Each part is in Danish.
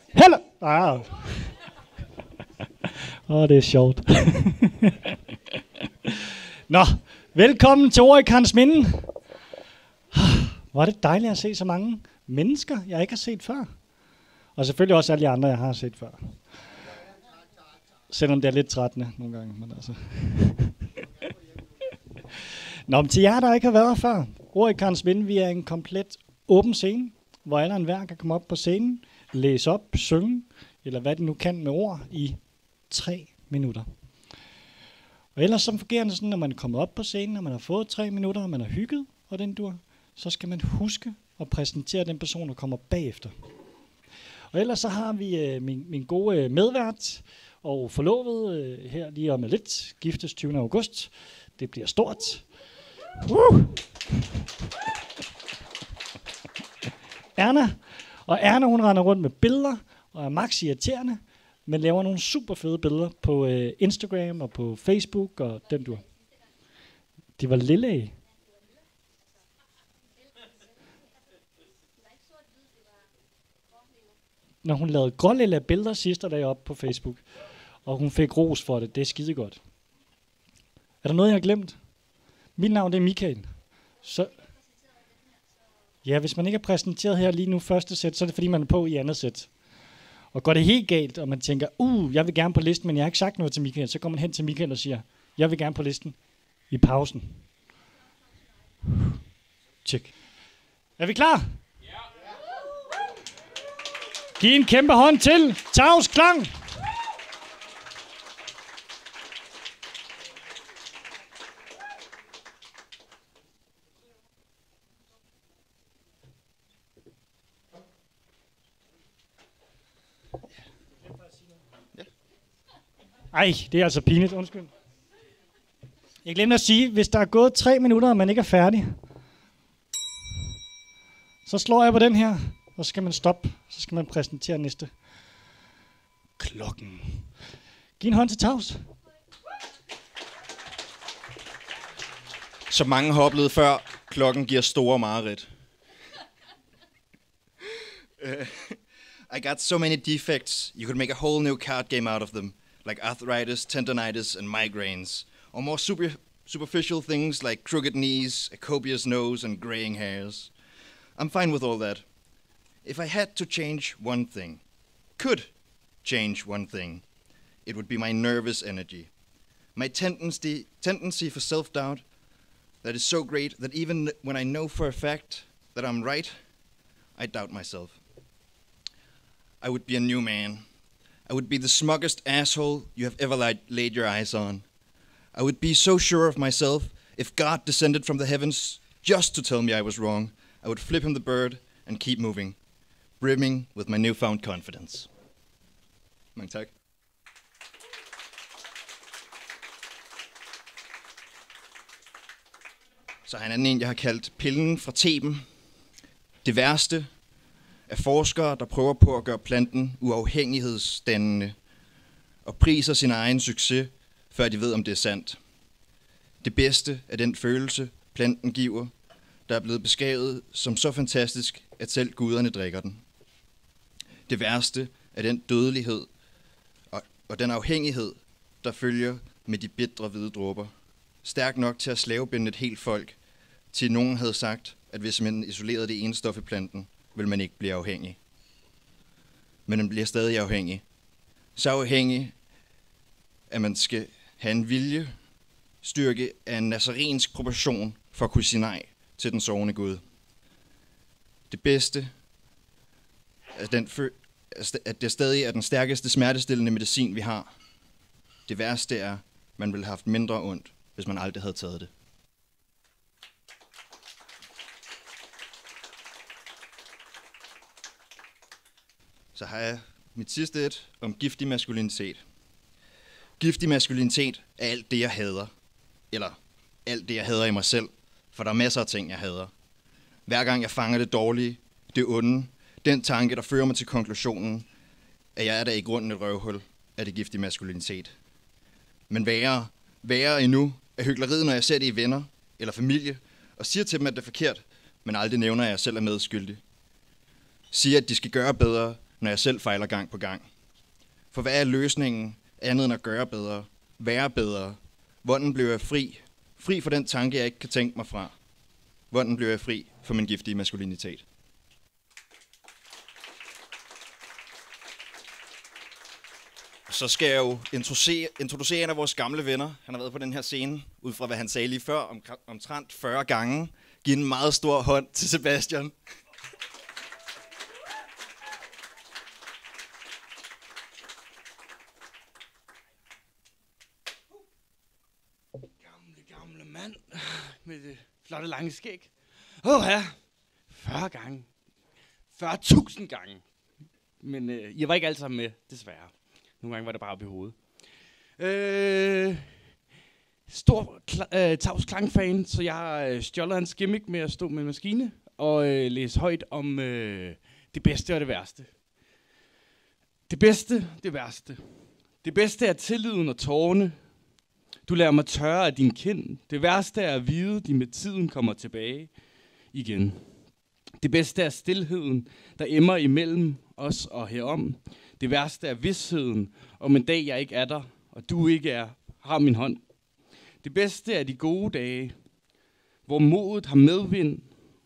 Hello! Det er sjovt. Nå, velkommen til Ord i Karensminde. Hvor er det dejligt at se så mange mennesker, jeg ikke har set før. Og selvfølgelig også alle de andre, jeg har set før. Selvom det er lidt trættende nogle gange. Men altså. Nå, men til jer, der ikke har været her før. Ord i Karensminde, vi er en komplet åben scene, hvor alle og enhver kan komme op på scenen, læse op, synge, eller hvad de nu kan med ord i 3 minutter. Og ellers så fungerer det sådan, når man er kommet op på scenen, og man har fået 3 minutter, og man har hygget, og den dur, så skal man huske at præsentere den person, der kommer bagefter. Og ellers så har vi min gode medvært og forlovet her lige om lidt, giftes 20. august. Det bliver stort. Erna. Og Erna, hun render rundt med billeder, og er max irriterende, men laver nogle super fede billeder på Instagram og på Facebook og den dur. Det var lille af. Når hun lavede grålille billeder sidste dag op på Facebook, og hun fik ros for det. Det er skidegodt. Er der noget, jeg har glemt? Mit navn det er Michael. Så ja, hvis man ikke er præsenteret her lige nu første sæt, så er det fordi, man er på i andet sæt. Og går det helt galt, og man tænker, jeg vil gerne på listen, men jeg har ikke sagt noget til Michael, så går man hen til Michael og siger, jeg vil gerne på listen i pausen. Tjek. Er vi klar? Ja. Giv en kæmpe hånd til Tavs Klang. Ej, det er altså pinligt, undskyld. Jeg glemte at sige, hvis der er gået 3 minutter, og man ikke er færdig, så slår jeg på den her, og så skal man stoppe. Så skal man præsentere næste. Klokken. Giv en hånd til Tavs. Som mange har oplevet før, klokken giver store mareridt. I got so many defects, you could make a whole new card game out of them. Like arthritis, tendonitis, and migraines. Or more superficial things like crooked knees, a copious nose, and graying hairs. I'm fine with all that. If I had to change one thing, could change one thing, it would be my nervous energy. My tendency for self-doubt that is so great that even when I know for a fact that I'm right, I doubt myself. I would be a new man. I would be the smuggest asshole you have ever laid your eyes on. I would be so sure of myself, if God descended from the heavens just to tell me I was wrong, I would flip him the bird and keep moving, brimming with my newfound confidence. Mange tak. Så han er en, jeg har kaldt pillen fra Theben. Det værste af forskere, der prøver på at gøre planten uafhængighedsdannende og priser sin egen succes, før de ved, om det er sandt. Det bedste af den følelse, planten giver, der er blevet beskrevet som så fantastisk, at selv guderne drikker den. Det værste af den dødelighed og den afhængighed, der følger med de bitre hvide dråber. Stærk nok til at slavebinde et helt folk, til nogen havde sagt, at hvis man isolerede det ene stof i planten, vil man ikke blive afhængig. Men man bliver stadig afhængig. Så afhængig, at man skal have en vilje, styrke af en nazarensk proportion for at kunne sige nej til den sovende Gud. Det bedste, at det stadig er den stærkeste smertestillende medicin, vi har. Det værste er, at man ville have haft mindre ondt, hvis man aldrig havde taget det. Så har jeg mit sidste et om giftig maskulinitet. Giftig maskulinitet er alt det, jeg hader. Eller alt det, jeg hader i mig selv. For der er masser af ting, jeg hader. Hver gang jeg fanger det dårlige, det onde, den tanke, der fører mig til konklusionen, at jeg er der i grunden et røvhul af det giftige maskulinitet. Men værre endnu er hykleriet, når jeg ser det i venner eller familie, og siger til dem, at det er forkert, men aldrig nævner, at jeg selv er medskyldig. Siger, at de skal gøre bedre, når jeg selv fejler gang på gang. For hvad er løsningen andet end at gøre bedre, være bedre? Hvordan bliver jeg fri? Fri for den tanke, jeg ikke kan tænke mig fra. Hvordan bliver jeg fri for min giftige maskulinitet? Så skal jeg jo introducere en af vores gamle venner. Han har været på den her scene, ud fra hvad han sagde lige før, omtrent 40 gange. Giv en meget stor hånd til Sebastian. Gamle mand med det flotte lange skæg. Ja, 40 gange. 40.000 gange. Men jeg var ikke alle sammen med, desværre. Nogle gange var det bare oppe i hovedet. Stor Tavs Klang-fan, så jeg har stjålet hans gimmick med at stå med en maskine og læse højt om det bedste og det værste. Det bedste, det værste. Det bedste er tilliden og tårerne. Du lader mig tørre af din kind. Det værste er at vide, de med tiden kommer tilbage igen. Det bedste er stilheden, der emmer imellem os og herom. Det værste er vidsheden, om en dag jeg ikke er der, og du ikke har min hånd. Det bedste er de gode dage, hvor modet har medvind,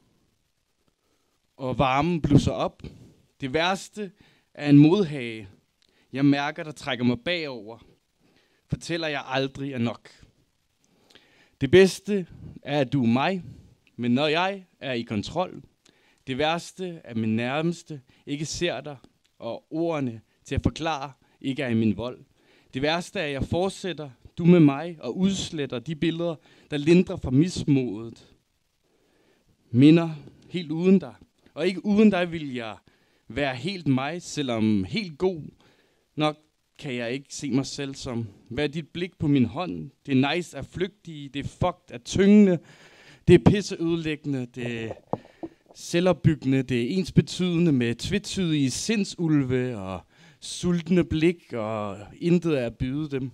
og varmen blusser op. Det værste er en modhage. Jeg mærker, der trækker mig bagover. Fortæller jeg aldrig er nok. Det bedste er, at du er mig, men når jeg er i kontrol. Det værste er, at min nærmeste ikke ser dig, og ordene til at forklare ikke er i min vold. Det værste er, at jeg fortsætter, du med mig, og udsletter de billeder, der lindrer fra mismodet. Minder helt uden dig. Og ikke uden dig vil jeg være helt mig, selvom helt god nok kan jeg ikke se mig selv som. Hvad er dit blik på min hånd? Det er nice at flygtige, det er fucked at tyngende, det er pisseødelæggende, det er selvopbyggende, det er ensbetydende med tvetydige sindsulve og sultne blik, og intet er at byde dem.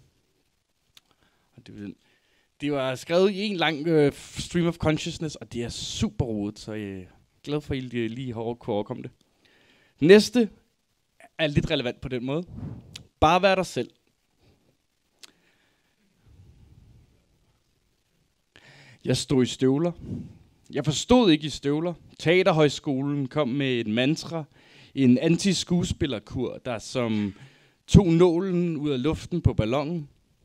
Det var skrevet i en lang stream of consciousness, og det er super rodet, så jeg er glad for, at I lige har kunne overkomme det. Næste er lidt relevant på den måde. Bare vær dig selv. Jeg stod i støvler. Jeg forstod ikke i støvler. Teaterhøjskolen kom med et mantra. En anti-skuespillerkur, der som tog nålen ud af luften på ballonen.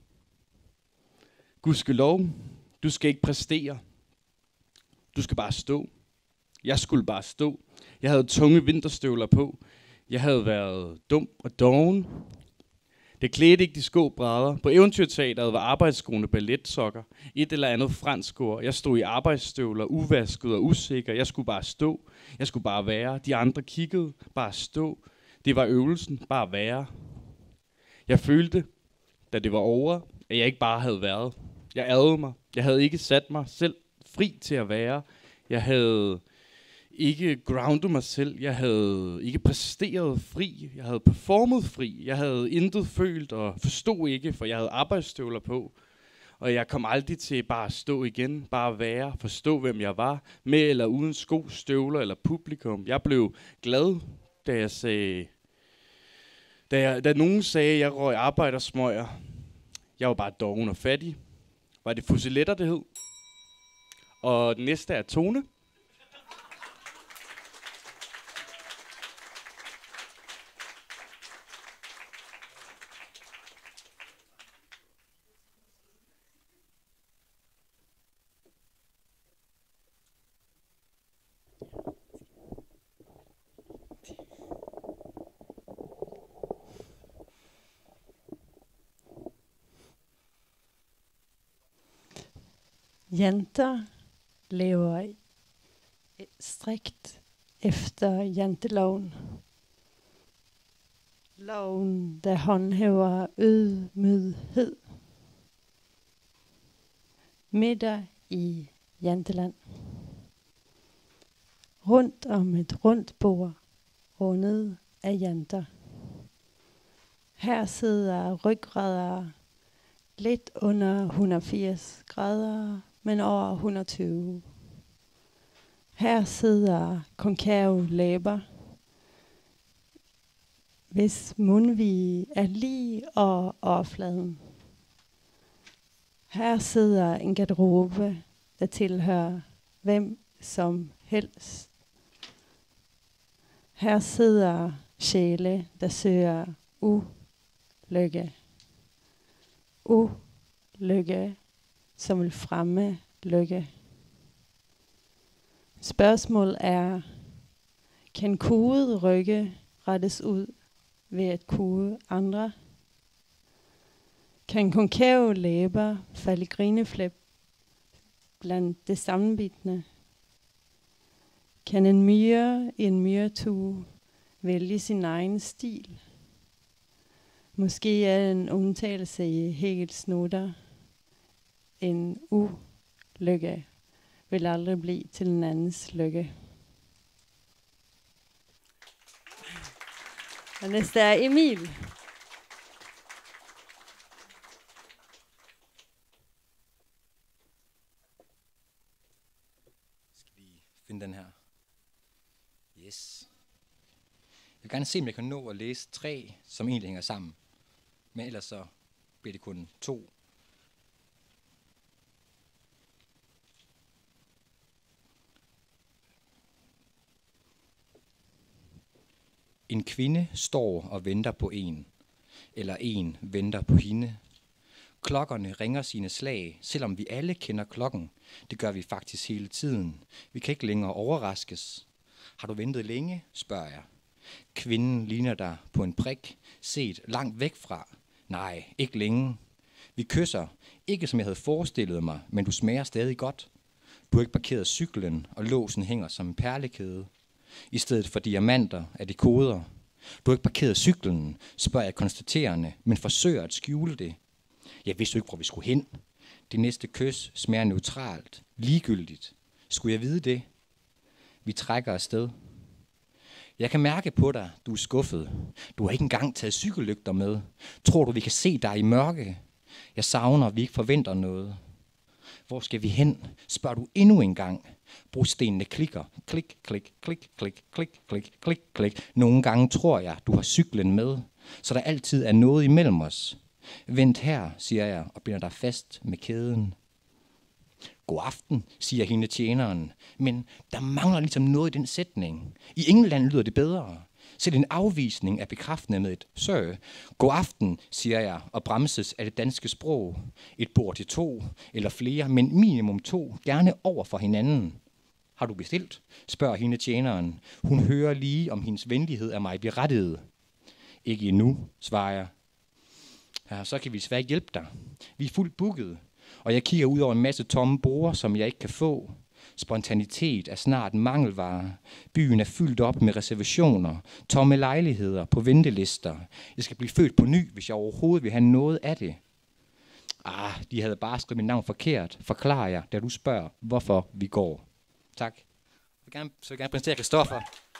Gudskelov, du skal ikke præstere. Du skal bare stå. Jeg skulle bare stå. Jeg havde tunge vinterstøvler på. Jeg havde været dum og doven. Det klædte ikke de skåbrædder. På Eventyrteateret var arbejdsskoene balletsokker. Et eller andet fransk ord. Jeg stod i arbejdsstøvler, uvasket og usikker. Jeg skulle bare stå. Jeg skulle bare være. De andre kiggede. Bare stå. Det var øvelsen. Bare være. Jeg følte, da det var over, at jeg ikke bare havde været. Jeg ærgede mig. Jeg havde ikke sat mig selv fri til at være. Jeg havde ikke groundet mig selv. Jeg havde ikke præsteret fri. Jeg havde performet fri. Jeg havde intet følt og forstod ikke, for jeg havde arbejdsstøvler på. Og jeg kom aldrig til bare at stå igen, bare være, forstå hvem jeg var, med eller uden sko, støvler eller publikum. Jeg blev glad, da jeg sagde, da nogen sagde, at jeg røg arbejdersmøger. Jeg var bare doven og fattig. Var det fusiletter, det hed? Og den næste er Tone. Jenter lever strikt efter janteloven. Loven, der håndhæver ydmyghed. Middag i Janteland. Rundt om et rundt bord, rundet af janter. Her sidder ryggrader lidt under 180 grader, men over 120. Her sidder konkave læber. hvis mundvige er lige over overfladen. Her sidder en garderobe, der tilhører hvem som helst. Her sidder sjæle, der søger ulykke. Ulykke, som vil fremme lykke. Spørgsmålet er, kan kuget rygge rettes ud ved at kuge andre? Kan konkave læber falde i grineflæb blandt det sammenbitne? Kan en myre i en myretue vælge sin egen stil? Måske er en undtagelse i Hegels noter. En ulykke vil aldrig blive til en andens lykke. Og næste er Emil. Skal vi finde den her? Yes. Jeg vil gerne se, om jeg kan nå at læse 3, som egentlig hænger sammen. Men ellers så bliver det kun 2. En kvinde står og venter på en, eller en venter på hende. Klokkerne ringer sine slag, selvom vi alle kender klokken. Det gør vi faktisk hele tiden. Vi kan ikke længere overraskes. Har du ventet længe, spørger jeg. Kvinden ligner dig på en prik, set langt væk fra. Nej, ikke længe. Vi kysser, ikke som jeg havde forestillet mig, men du smager stadig godt. Du har ikke parkeret cyklen, og låsen hænger som en perlekæde. I stedet for diamanter er det koder. Du har ikke parkeret cyklen, spørger jeg konstaterende, men forsøger at skjule det. Jeg vidste jo ikke, hvor vi skulle hen. Det næste kys smager neutralt, ligegyldigt. Skulle jeg vide det? Vi trækker afsted. Jeg kan mærke på dig, du er skuffet. Du har ikke engang taget cykellygter med. Tror du, vi kan se dig i mørke? Jeg savner, at vi ikke forventer noget. Hvor skal vi hen? Spørger du endnu en gang. Brostenene klikker. Klik, klik, klik, klik, klik, klik, klik, klik. Nogle gange tror jeg, du har cyklen med, så der altid er noget imellem os. Vent her, siger jeg, og binder dig fast med kæden. God aften, siger hende tjeneren, men der mangler ligesom noget i den sætning. I England lyder det bedre. Selv en afvisning er bekræftende med et sir. God aften, siger jeg, og bremses af det danske sprog. Et bord til 2 eller flere, men minimum 2, gerne over for hinanden. Har du bestilt? Spørger hende tjeneren. Hun hører lige, om hendes venlighed er mig berettiget. Ikke endnu, svarer jeg. Ja, så kan vi desværre ikke hjælpe dig. Vi er fuldt booket, og jeg kigger ud over en masse tomme borde, som jeg ikke kan få. Spontanitet er snart en mangelvare. Byen er fyldt op med reservationer, tomme lejligheder på ventelister. Jeg skal blive født på ny, hvis jeg overhovedet vil have noget af det. De havde bare skrevet mit navn forkert, forklarer jeg, da du spørger, hvorfor vi går. Tak. Så vil jeg gerne præsentere Christoffer.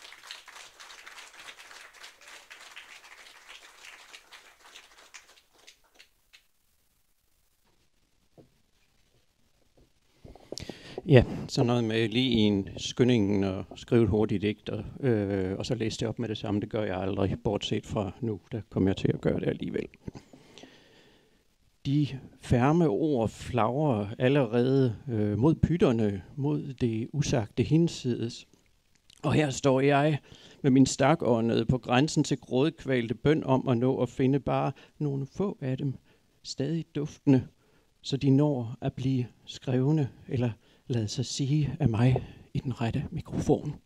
Ja, så noget med lige i en skyndingen og skrive et hurtigt digt, og så læse det op med det samme. Det gør jeg aldrig, bortset fra nu, der kommer jeg til at gøre det alligevel. De færme ord flagrer allerede mod pytterne, mod det usagte hinsides. Og her står jeg med min stakåndede på grænsen til grådkvalte bøn om at nå at finde bare nogle få af dem, stadig duftende, så de når at blive skrevne eller lade sig sige af mig i den rette mikrofon.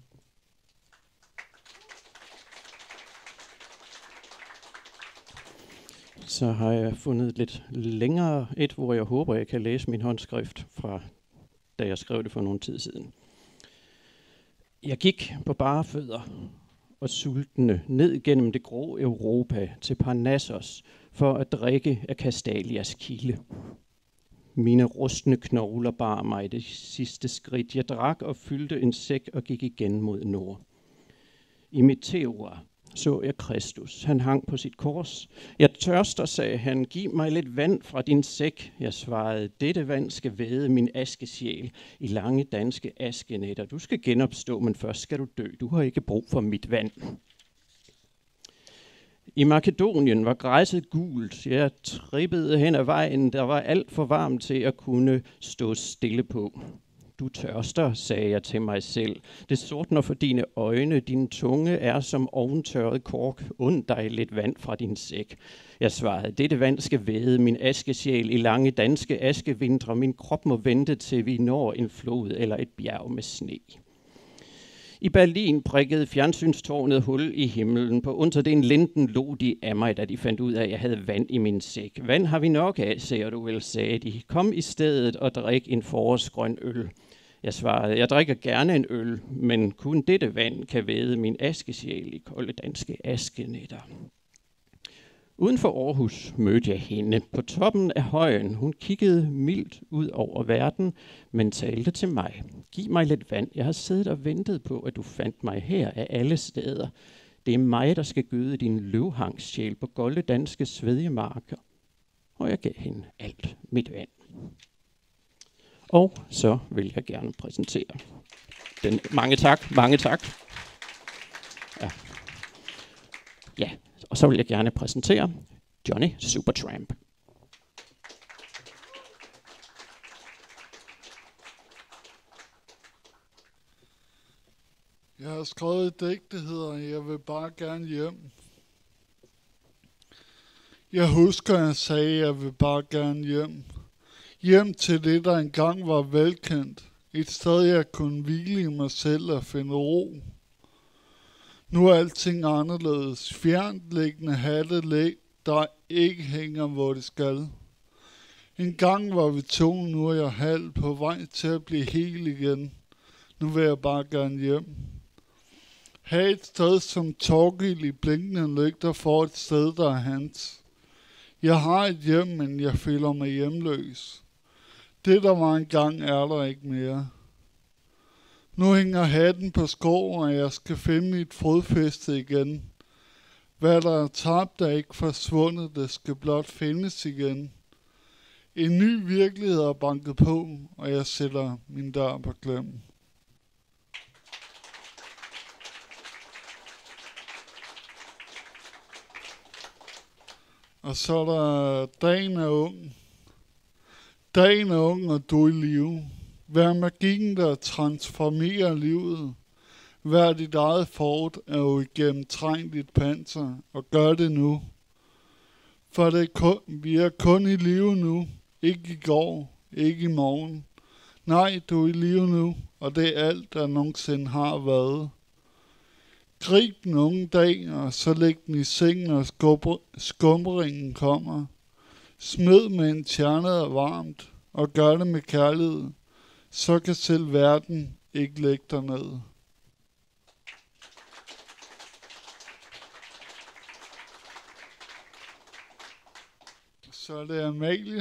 Så har jeg fundet lidt længere et, hvor jeg håber, jeg kan læse min håndskrift fra, da jeg skrev det for nogle tid siden. Jeg gik på bare fødder og sultne ned gennem det grå Europa til Parnassos for at drikke af Castalias kilde. Mine rustne knogler bar mig det sidste skridt. Jeg drak og fyldte en sæk og gik igen mod nord. I Meteora så jeg Kristus. Han hang på sit kors. Jeg tørster, sagde han. Giv mig lidt vand fra din sæk. Jeg svarede, dette vand skal væde min askesjæl i lange danske askenætter. Du skal genopstå, men først skal du dø. Du har ikke brug for mit vand. I Makedonien var græsset gult. Jeg trippede hen ad vejen. Der var alt for varmt til at kunne stå stille på. Du tørster, sagde jeg til mig selv. Det sortner for dine øjne. Din tunge er som oventørret kork. Und dig lidt vand fra din sæk. Jeg svarede, dette vand skal væde min askesjæl i lange danske askevintre. Min krop må vente til vi når en flod eller et bjerg med sne. I Berlin prikkede fjernsynstårnet hul i himlen. På under den linden lå de af mig, da de fandt ud af, at jeg havde vand i min sæk. Vand har vi nok af, siger du vel, sagde de. Kom i stedet og drik en forårsgrøn øl. Jeg svarede, jeg drikker gerne en øl, men kun dette vand kan væde min askesjæl i kolde danske askenætter. Uden for Aarhus mødte jeg hende på toppen af højen. Hun kiggede mildt ud over verden, men talte til mig. Giv mig lidt vand. Jeg har siddet og ventet på, at du fandt mig her af alle steder. Det er mig, der skal gøde din løvhangssjæl på golde danske svedjemarker. Og jeg gav hende alt mit vand. Og så vil jeg gerne præsentere den. Mange tak. Ja, og så vil jeg gerne præsentere Johnny Supertramp. Jeg har skrevet et digt, der hedder Jeg vil bare gerne hjem. Jeg husker, jeg sagde, jeg vil bare gerne hjem. Hjem til det, der engang var velkendt. Et sted, jeg kunne hvile i mig selv og finde ro. Nu er alting anderledes. Fjerntliggende hatte, der ikke hænger, hvor det skal. En gang var vi to, nu er jeg halv på vej til at blive hel igen. Nu vil jeg bare gerne hjem. Ha' et sted som Torgild i blinkende lygter for et sted, der er hans. Jeg har et hjem, men jeg føler mig hjemløs. Det, der var engang, er der ikke mere. Nu hænger hatten på skår, og jeg skal finde mit fodfæste igen. Hvad der er tabt, er ikke forsvundet, det skal blot findes igen. En ny virkelighed er banket på, og jeg sætter min dør på klem. Og så er der dagen er ung. Dagen er ung, og du er i live. Vær magien, der transformerer livet. Vær dit eget fort er jo igennem trængt dit panser, og gør det nu. For vi er kun i live nu, ikke i går, ikke i morgen. Nej, du er i live nu, og det er alt, der nogensinde har været. Grib den unge dag, og så læg den i sengen, og skumringen kommer. Smid med en tjernet og varmt, og gør det med kærlighed. Så kan selv verden ikke lægge dig ned. Så er det Amalie.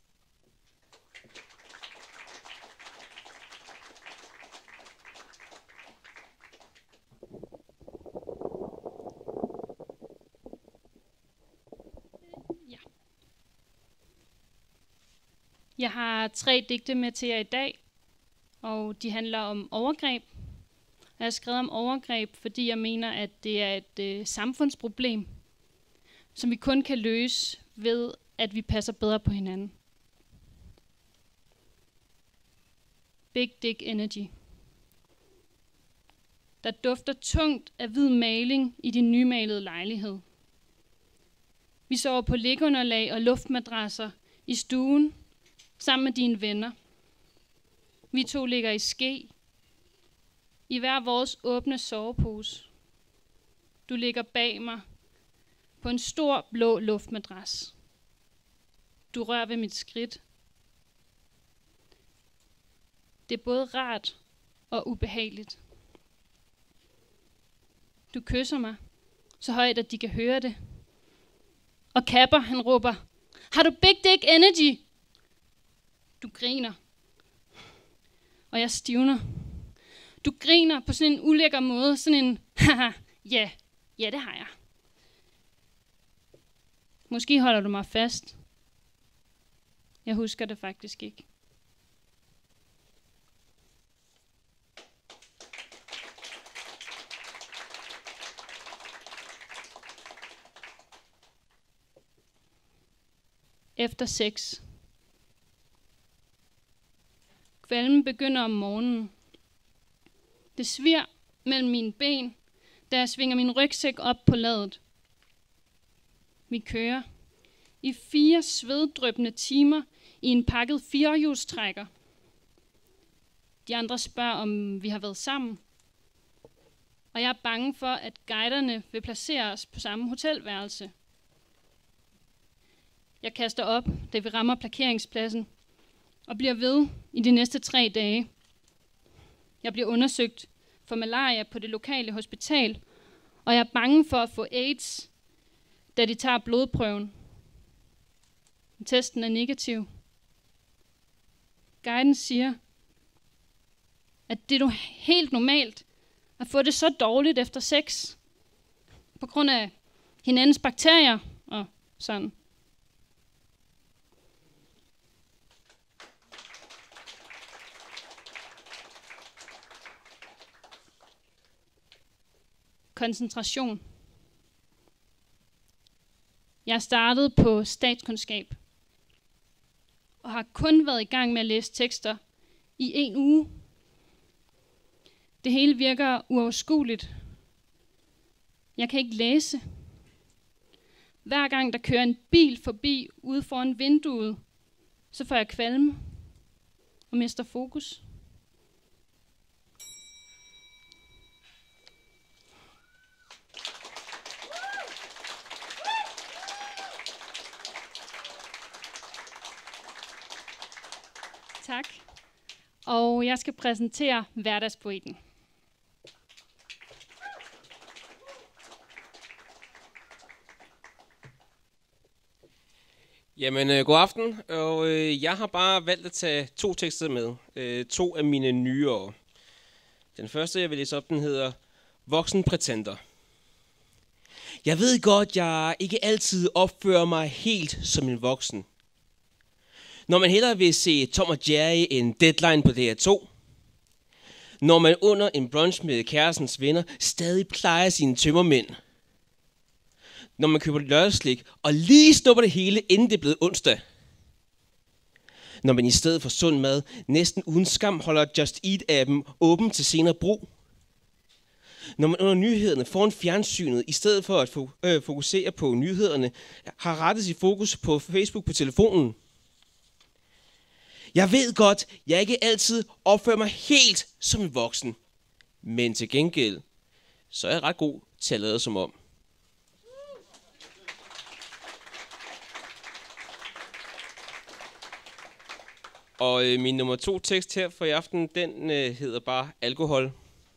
Jeg har 3 digte med til jer i dag, og de handler om overgreb. Jeg har skrevet om overgreb, fordi jeg mener, at det er et samfundsproblem, som vi kun kan løse ved, at vi passer bedre på hinanden. Big Dick Energy. Der dufter tungt af hvid maling i din nymalede lejlighed. Vi sover på lægunderlag og luftmadrasser i stuen, sammen med dine venner. Vi 2 ligger i ske, i hver vores åbne sovepose. Du ligger bag mig på en stor blå luftmadras. Du rører ved mit skridt. Det er både rart og ubehageligt. Du kysser mig, så højt at de kan høre det. Og Kapper, han råber, har du Big Dick Energy? Du griner. Og jeg stivner. Du griner på sådan en ulækker måde, sådan en, haha, ja, det har jeg. Måske holder du mig fast. Jeg husker det faktisk ikke. efter 6. Kvalmen begynder om morgenen. Det svir mellem mine ben, da jeg svinger min rygsæk op på ladet. Vi kører i 4 sveddryppende timer i en pakket 4-hjulstrækker. De andre spørger, om vi har været sammen. Og jeg er bange for, at guiderne vil placere os på samme hotelværelse. Jeg kaster op, da vi rammer parkeringspladsen, og bliver ved i de næste 3 dage. Jeg bliver undersøgt for malaria på det lokale hospital, og jeg er bange for at få AIDS, da de tager blodprøven. Testen er negativ. Guiden siger, at det er helt normalt at få det så dårligt efter sex, på grund af hinandens bakterier og sådan. Koncentration. Jeg startede på statskundskab og har kun været i gang med at læse tekster i 1 uge. Det hele virker uoverskueligt. Jeg kan ikke læse. Hver gang der kører en bil forbi ude foran vinduet, så får jeg kvalme og mister fokus. Tak. Og jeg skal præsentere hverdagspoeten. Jamen, god aften. Og jeg har bare valgt at tage 2 tekster med. 2 af mine nyere. Den første, jeg vil læse op, den hedder Voksen Prætender. Jeg ved godt, jeg ikke altid opfører mig helt som en voksen. Når man hellere vil se Tom og Jerry end Deadline på DR2. Når man under en brunch med kærestens venner stadig plejer sine tømmermænd. Når man køber lørdagslik og lige snupper det hele, inden det er blevet onsdag. Når man i stedet for sund mad næsten uden skam holder Just Eat-appen åben til senere brug. Når man under nyhederne foran fjernsynet, i stedet for at fokusere på nyhederne, har rettet sit fokus på Facebook på telefonen. Jeg ved godt, jeg ikke altid opfører mig helt som en voksen. Men til gengæld, så er jeg ret god til at lade som om. Og min nummer 2 tekst her for i aften, den hedder bare Alkohol.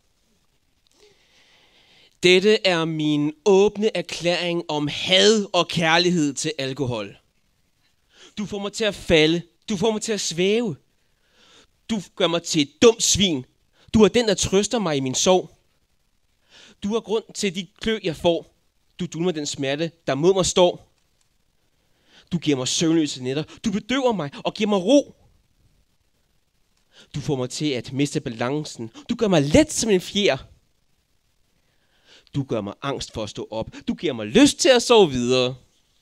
Dette er min åbne erklæring om had og kærlighed til alkohol. Du får mig til at falde. Du får mig til at svæve. Du gør mig til et dumt svin. Du er den, der trøster mig i min sorg. Du er grund til de klø, jeg får. Du dulmer den smerte, der mod mig står. Du giver mig søvnløse nætter. Du bedøver mig og giver mig ro. Du får mig til at miste balancen. Du gør mig let som en fjer. Du gør mig angst for at stå op. Du giver mig lyst til at sove videre.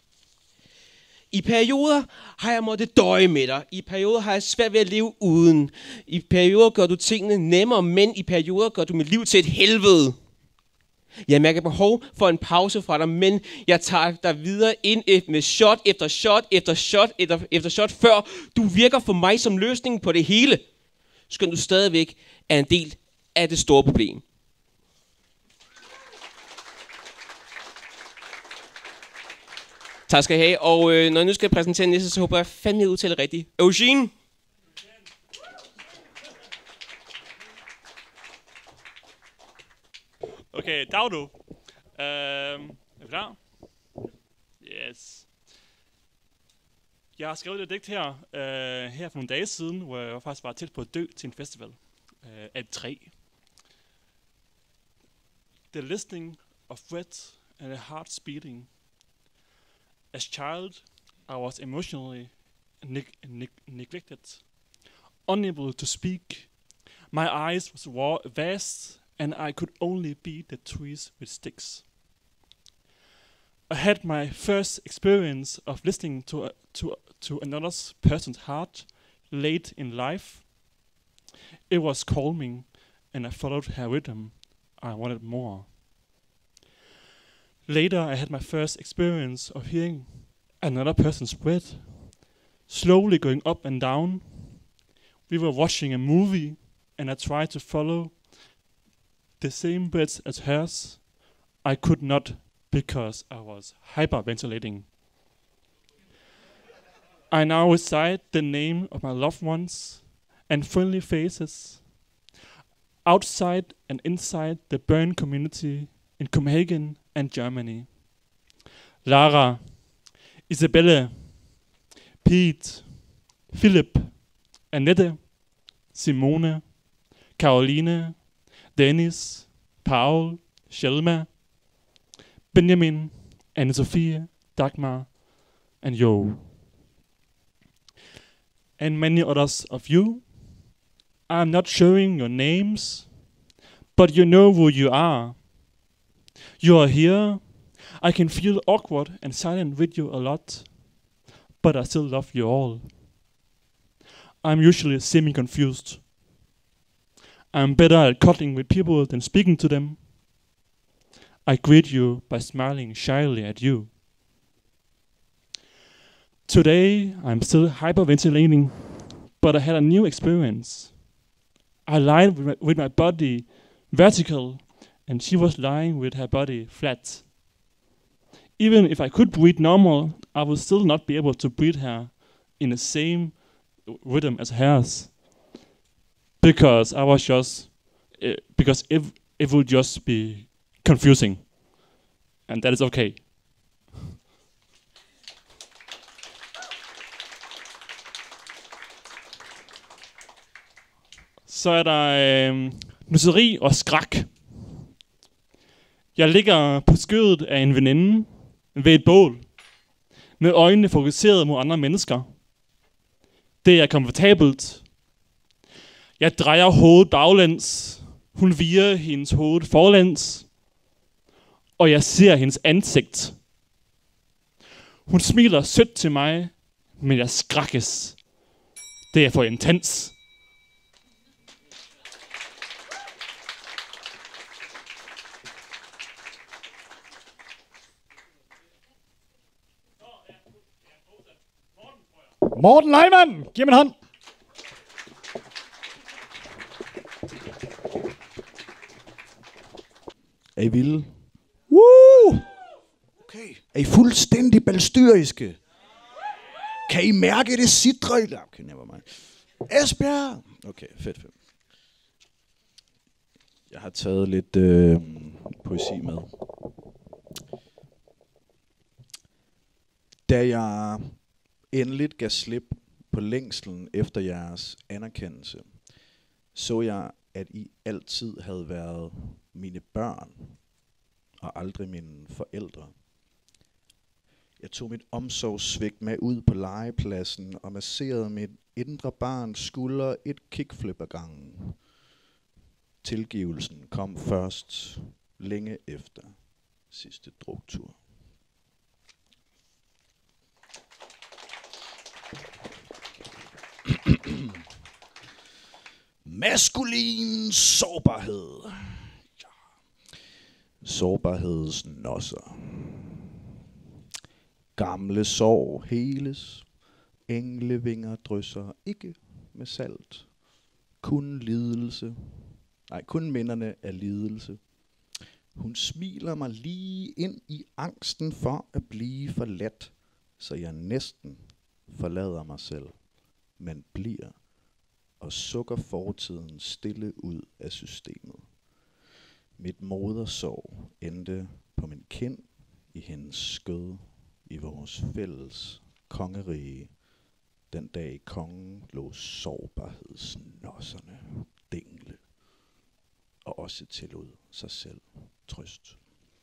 I perioder har jeg måttet døje med dig. I perioder har jeg svært ved at leve uden. I perioder gør du tingene nemmere, men i perioder gør du mit liv til et helvede. Jeg mærker behov for en pause fra dig, men jeg tager dig videre ind med shot efter shot efter shot efter shot, før du virker for mig som løsningen på det hele. Skønt du stadigvæk er en del af det store problem. Tak skal I have, og når jeg nu skal præsentere næste, så håber jeg fandme, at jeg udtaler rigtigt. Eugene. Okay, dag du. Er vi klar? Yes. Jeg har skrevet et digt her, her for nogle dage siden, hvor jeg faktisk var tæt på at dø til en festival. Af 3. The listening of breath and the heart beating. As child, I was emotionally neglected, unable to speak. My eyes was vast, and I could only beat the trees with sticks. I had my first experience of listening to another person's heart late in life. It was calming, and I followed her rhythm. I wanted more. Later, I had my first experience of hearing another person's breath, slowly going up and down. We were watching a movie, and I tried to follow the same breath as hers. I could not because I was hyperventilating. I now recite the name of my loved ones and friendly faces outside and inside the burn community in Copenhagen and Germany. Lara, Isabelle, Pete, Philip, Annette, Simone, Caroline, Dennis, Paul, Shelma, Benjamin, Anne-Sophie, Dagmar, and Jo. And many others of you. I'm not showing your names, but you know who you are. You are here. I can feel awkward and silent with you a lot, but I still love you all. I'm usually semi-confused. I'm better at cuddling with people than speaking to them. I greet you by smiling shyly at you. Today, I'm still hyperventilating, but I had a new experience. I lied with my body vertical, and she was lying with her body flat. Even if I could breathe normal, I would still not be able to breathe her in the same rhythm as hers. Because I was just, because it would just be confusing. And that is okay. Så er der nusseri og skrak. Jeg ligger på skødet af en veninde ved et bål, med øjnene fokuseret mod andre mennesker. Det er komfortabelt. Jeg drejer hovedet baglæns. Hun virer hendes hoved forlæns. Og jeg ser hendes ansigt. Hun smiler sødt til mig, men jeg skrækkes. Det er for intens. Morten Leimann, giv mig en hånd. Er I vilde? Woo! Okay. Er I fuldstændig balstyriske? Kan I mærke det sidre? Okay, nevermind. Esbjerg! Okay, fedt. Jeg har taget lidt poesi med. Da jeg endeligt gav slip på længslen efter jeres anerkendelse, så jeg, at I altid havde været mine børn, og aldrig mine forældre. Jeg tog mit omsorgssvigt med ud på legepladsen og masserede mit indre barns skulder et kickflip ad gangen. Tilgivelsen kom først længe efter sidste druktur. Maskulin sårbarhed. Ja. Sårbarhedsnosser. Gamle sår heles. Englevinger drysser ikke med salt. Kun lidelse. Nej, kun minderne af lidelse. Hun smiler mig lige ind i angsten for at blive forladt, så jeg næsten forlader mig selv, men bliver og sukker fortiden stille ud af systemet. Mit modersorg endte på min kind, i hendes skød, i vores fælles kongerige. Den dag kongen lå sårbarhedsnosserne dingle, og også tillod sig selv trøst.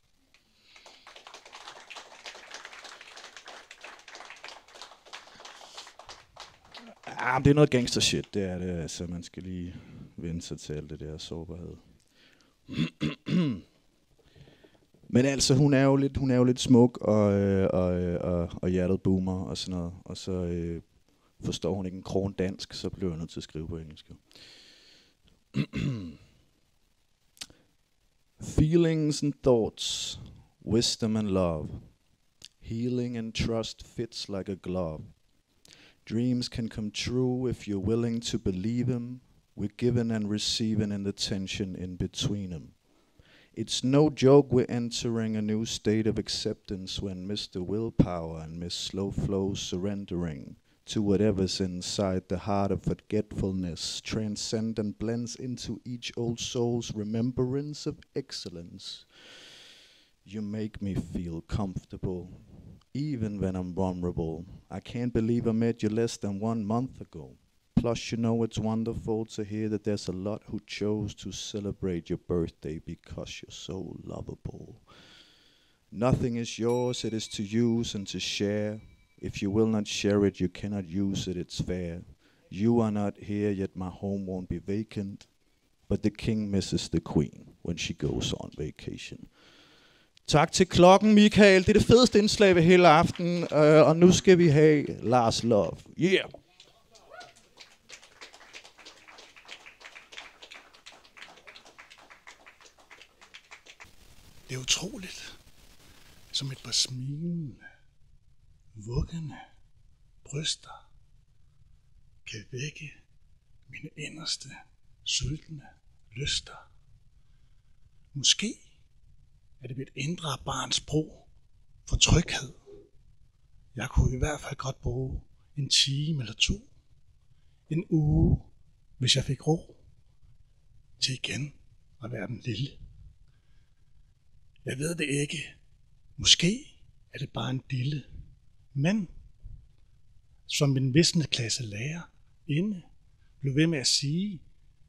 Det er noget gangster shit, det er det, så man skal lige vende sig til alt det der sårbarhed. Men altså, hun er jo lidt smuk, og hjertet boomer og sådan noget. Og så forstår hun ikke en kron dansk, så bliver jeg nødt til at skrive på engelsk. Feelings and thoughts, wisdom and love. Healing and trust fits like a glove. Dreams can come true if you're willing to believe them. We're giving and receiving in the tension in between them. It's no joke we're entering a new state of acceptance when Mr. Willpower and Miss Slow Flow surrendering to whatever's inside the heart of forgetfulness, transcend and blends into each old soul's remembrance of excellence. You make me feel comfortable, even when I'm vulnerable. I can't believe I met you less than 1 month ago. Plus, you know it's wonderful to hear that there's a lot who chose to celebrate your birthday because you're so lovable. Nothing is yours, it is to use and to share. If you will not share it, you cannot use it, it's fair. You are not here, yet my home won't be vacant. But the king misses the queen when she goes on vacation. Tak til klokken, Michael. Det er det fedeste indslag ved hele aftenen. Og nu skal vi have Lars Love. Yeah! Det er utroligt, som et par smilende, vuggende bryster kan vække mine inderste, sultne lyster. Måske er det mit indre barns brug for tryghed. Jeg kunne i hvert fald godt bruge 1 time eller 2, 1 uge, hvis jeg fik ro til igen at være den lille. Jeg ved det ikke. Måske er det bare en dille. Men som min vissenklasse lærer inde blev ved med at sige,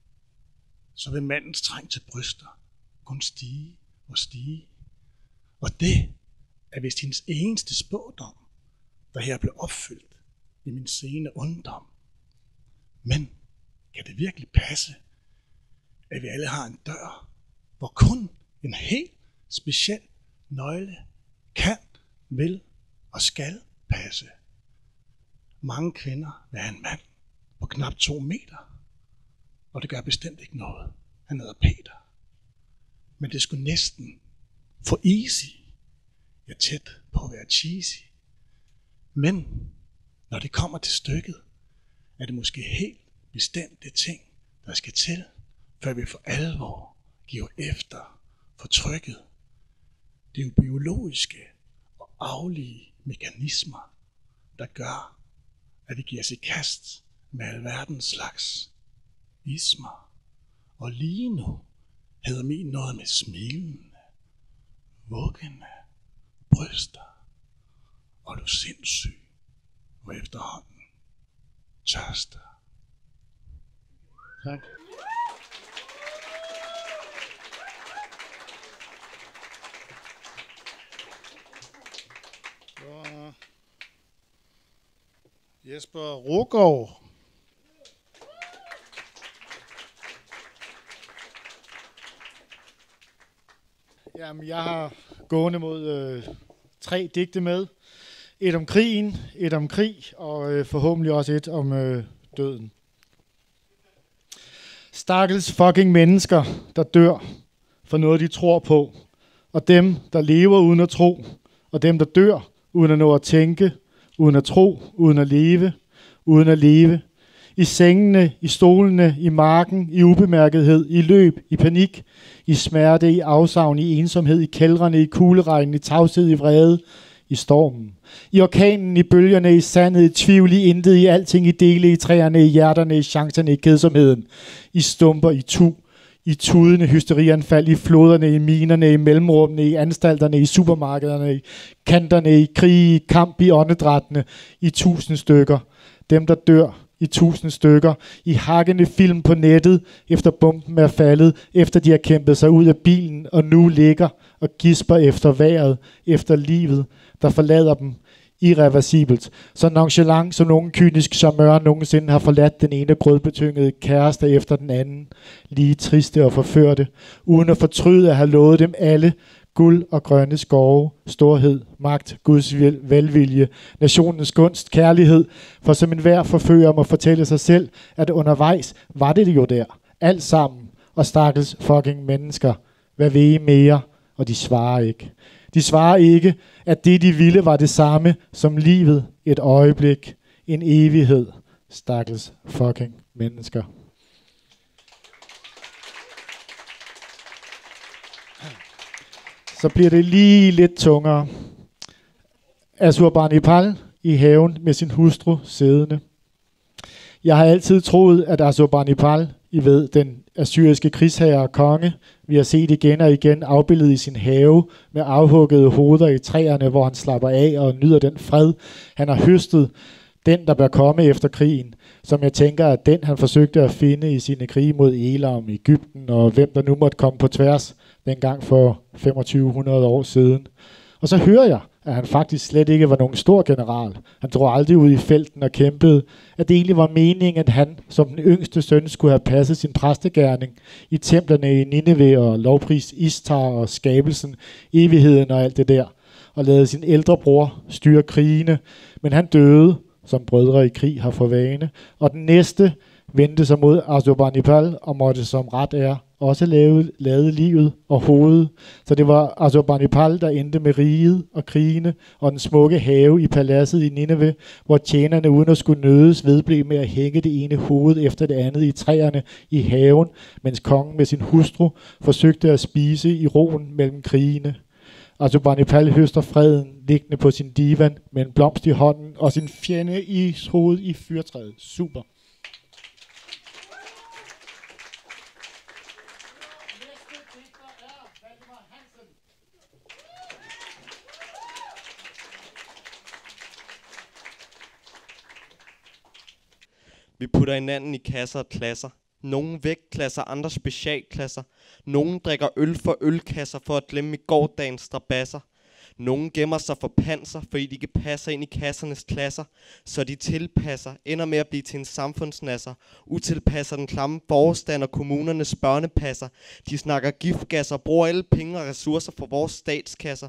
så vil mandens trang til bryster kun stige og stige. Og det er vist hendes eneste spådom, der her blev opfyldt i min sene ungdom. Men kan det virkelig passe, at vi alle har en dør, hvor kun en helt speciel nøgle kan, vil og skal passe? Mange kvinder vil have en mand på knap 2 meter, og det gør bestemt ikke noget. Han hedder Peter. Men det skulle næsten for easy. Jeg er tæt på at være cheesy. Men når det kommer til stykket, er det måske helt bestemte ting, der skal til, før vi for alvor giver efter for trykket. Det er jo biologiske og arvelige mekanismer, der gør, at vi giver os i kast med alverdens slags ismer. Og lige nu hedder min noget med smilende, vuggende bryster, og du sindssyg og efterhånden tørster. Tak. Jesper Ruggaard. Jamen, jeg har gående mod 3 digte med. Et om krigen, et om krig, og forhåbentlig også et om døden. Stakkels fucking mennesker, der dør for noget, de tror på. Og dem, der lever uden at tro. Og dem, der dør uden at nå at tænke. Uden at tro, uden at leve, uden at leve. I sengene, i stolene, i marken, i ubemærkethed, i løb, i panik, i smerte, i afsavn, i ensomhed, i kældrene, i kugleregnen, i tavshed, i vrede, i stormen. I orkanen, i bølgerne, i sandet, i tvivl, i intet, i alting, i dele, i træerne, i hjerterne, i chancerne, i kedsomheden. I stumper, i tudende hysterianfald, i floderne, i minerne, i mellemrummene, i anstalterne, i supermarkederne, i kanterne, i krig, i kamp, i åndedrættene, i 1000 stykker. Dem, der dør i 1000 stykker, i hakkende film på nettet, efter bomben er faldet, efter de har kæmpet sig ud af bilen, og nu ligger og gisper efter vejret, efter livet, der forlader dem irreversibelt. Så nonchalant som nogen kynisk charmeur nogensinde har forladt den ene grødbetyngede kæreste efter den anden, lige triste og forførte, uden at fortryde at have lovet dem alle guld og grønne skove, storhed, magt, Guds velvilje, nationens gunst, kærlighed. For som enhver forfører må fortælle sig selv, at undervejs var det jo der. Alt sammen. Og stakkels fucking mennesker. Hvad vil I mere? Og de svarer ikke. De svarer ikke, at det de ville var det samme som livet, et øjeblik, en evighed. Stakkels fucking mennesker. Så bliver det lige lidt tungere. Assurbanipal i haven med sin hustru siddende. Jeg har altid troet, at Assurbanipal, I ved, den assyriske krigsherre og konge, vi har set igen og igen afbildet i sin have med afhuggede hoveder i træerne, hvor han slapper af og nyder den fred, han har høstet, den der bør komme efter krigen, som jeg tænker, at den han forsøgte at finde i sine krige mod Elam, Egypten og hvem der nu måtte komme på tværs dengang for 2500 år siden. Og så hører jeg, at han faktisk slet ikke var nogen stor general. Han drog aldrig ud i felten og kæmpede. At det egentlig var meningen, at han som den yngste søn skulle have passet sin præstegerning i templerne i Nineve og lovpris Istar og skabelsen, evigheden og alt det der. Og lavede sin ældre bror styre krigene. Men han døde, som brødre i krig har for vane. Og den næste vendte sig mod Assurbanipal og måtte som ret er også lade livet og hovedet. Så det var Assurbanipal, der endte med riget og krigene og den smukke have i paladset i Nineve, hvor tjenerne uden at skulle nødes vedblev med at hænge det ene hoved efter det andet i træerne i haven, mens kongen med sin hustru forsøgte at spise i roen mellem krigene. Assurbanipal høster freden liggende på sin divan med en blomst i hånden og sin fjende i hovedet i fyrtræet. Super. Vi putter hinanden i kasser og klasser. Nogle vægtklasser, andre specialklasser. Nogle drikker øl for ølkasser for at glemme i gårdagens strabasser. Nogle gemmer sig for panser, fordi de ikke passer ind i kassernes klasser. Så de tilpasser, ender med at blive til en samfundsnasser. Utilpasser den klamme forstand og kommunernes børnepasser. De snakker giftgasser, bruger alle penge og ressourcer for vores statskasser.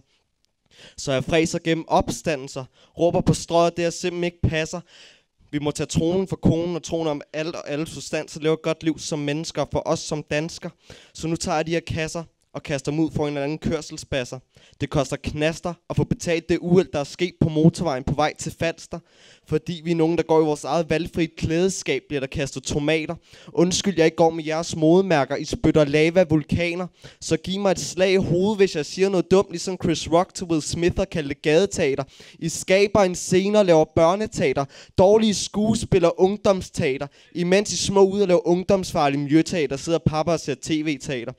Så jeg fræser gennem opstandelser, råber på strøget, det simpelthen ikke passer. Vi må tage tronen for konen og tronen om alt og alle forstand, så lever et godt liv som mennesker for os som dansker. Så nu tager jeg de her kasser og kaster dem ud for en eller anden kørselsbasser. Det koster knaster at få betalt det uheld, der er sket på motorvejen på vej til Falster. Fordi vi er nogen, der går i vores eget valgfrit klædeskab, bliver der kastet tomater. Undskyld, jeg ikke går med jeres modemærker. I spytter lava vulkaner. Så giv mig et slag i hovedet, hvis jeg siger noget dumt, ligesom Chris Rock til Will Smith og kaldte gadeteater. I skaber en scene og laver børneteater. Dårlige skuespillere, ungdomsteater. Imens I små ud og laver ungdomsfarlige miljøteater, sidder pappa og ser tv-teater.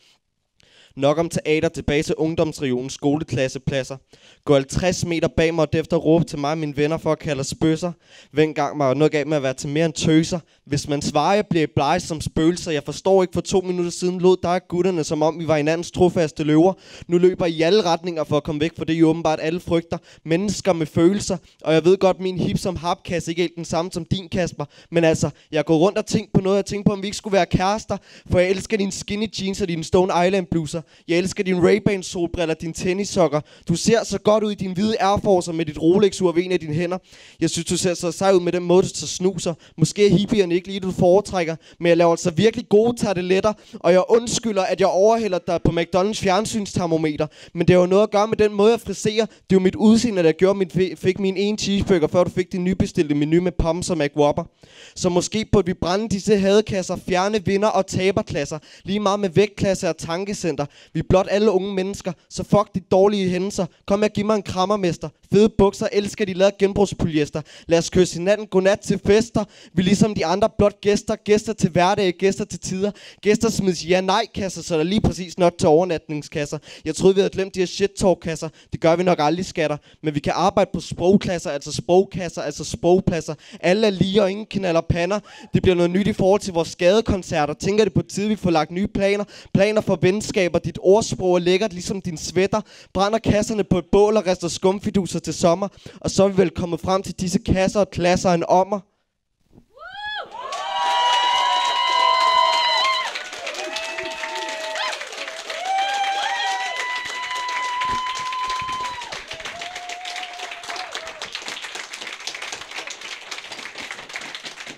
Nok om teater, tilbage til ungdomsregionens skoleklassepladser. Gå 50 meter bag mig og derefter råbe til mig og mine venner for at kalde os spøsser. Hver gang var noget galt med at være til mere end tøser. Hvis man svarer, jeg bliver blege som spøgelser. Jeg forstår ikke, for 2 minutter siden lod dig gutterne, som om vi var hinandens trofaste løver. Nu løber I alle retninger for at komme væk, for det er jo åbenbart alle frygter. Mennesker med følelser. Og jeg ved godt, min hip som hapkasse ikke er helt den samme som din, Kasper. Men altså, jeg går rundt og tænker på noget. Jeg tænker på, om vi ikke skulle være kærester. For jeg elsker dine skinny jeans og dine Stone Island bluser. Jeg elsker dine Ray-Ban solbriller, dine tennissokker. Du ser så godt ud i din hvide Air Force med dit Rolex-ur ved en af dine hænder. Jeg synes, du ser så sej ud med den måde, du så snuser. Måske er hippierne ikke lige, du foretrækker. Men jeg laver altså virkelig gode tarteletter. Og jeg undskylder, at jeg overhælder dig på McDonald's fjernsynstermometer. Men det har jo noget at gøre med den måde, jeg friserer. Det er jo mit udseende, der gjorde, at jeg fik min ene cheeseburger, før du fik din nybestilte menu med pommes og McWhopper. Så måske burde vi brænde disse hadekasser, fjerne vinder- og taberklasser. Lige meget med vægtklasser og tankecenter. Vi er blot alle unge mennesker, så fuck de dårlige hændelser. Kom med at give mig en krammermester. Fede bukser, elsker de lavet genbrugspolyester. Lad os kysse hinanden, godnat til fester. Vi er ligesom de andre blot gæster. Gæster til hverdag, gæster til tider. Gæster smides ja-nej-kasser, så der er lige præcis nok til overnatningskasser. Jeg troede, vi havde glemt de her shit-talk-kasser. Det gør vi nok aldrig, skatter. Men vi kan arbejde på sprogklasser, altså sprogkasser, altså sprogpladser. Alle er lige og ingen knaller pander. Det bliver noget nyt i forhold til vores skadekoncerter. Tænker det på tid, vi får lagt nye planer. Planer for venskaber. Dit ordsprog er lækkert, ligesom din sweater. Brænder kasserne på et bål og rester skumfiduser til sommer. Og så er vi vel kommet frem til disse kasser og klasser en ommer.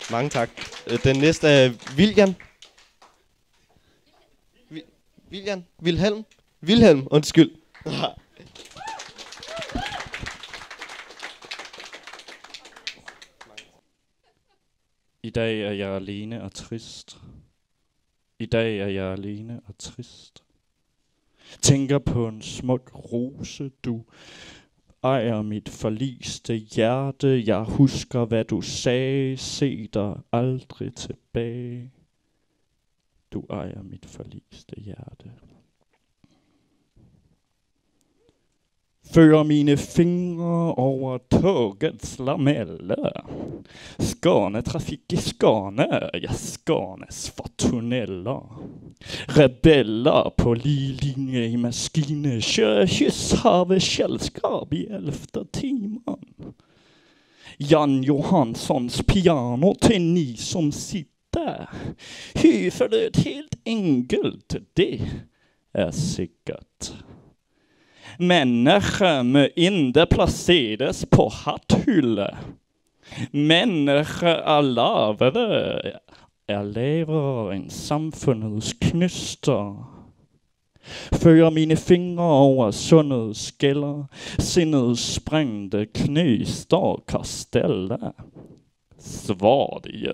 Mange tak. Den næste er William. Wilhelm, undskyld. I dag er jeg alene og trist. I dag er jeg alene og trist. Tænker på en smuk rose, du ejer mit forliste hjerte. Jeg husker, hvad du sagde, se dig aldrig tilbage. Du ejer mit forliste hjerte. Fører mine fingre over togets lameller. Skånetrafik i Skåne, ja, Skånes for tunneller. Rebeller på lige linje i maskine. Kyss have kjellskab i 11. timen. Jan Johanssons piano til ni som sitter. Hyförlöt helt enkelt, det er sikkert. Människor må inte placeras på hatthylle. Människor er lavere end samfundets knyster. Fører mine fingre over sundets skælder. Sindets sprængte knyster kasteller. Svadige.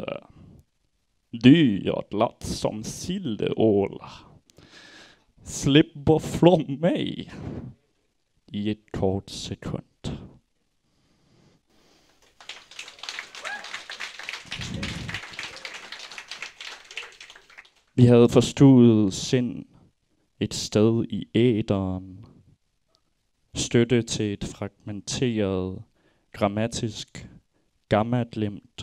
Dyrt latt som sildeåler. Slipper flå mig i et kort sekund. Vi havde forstuet sind et sted i æderen. Støtte til et fragmenteret, grammatisk gammadlemt.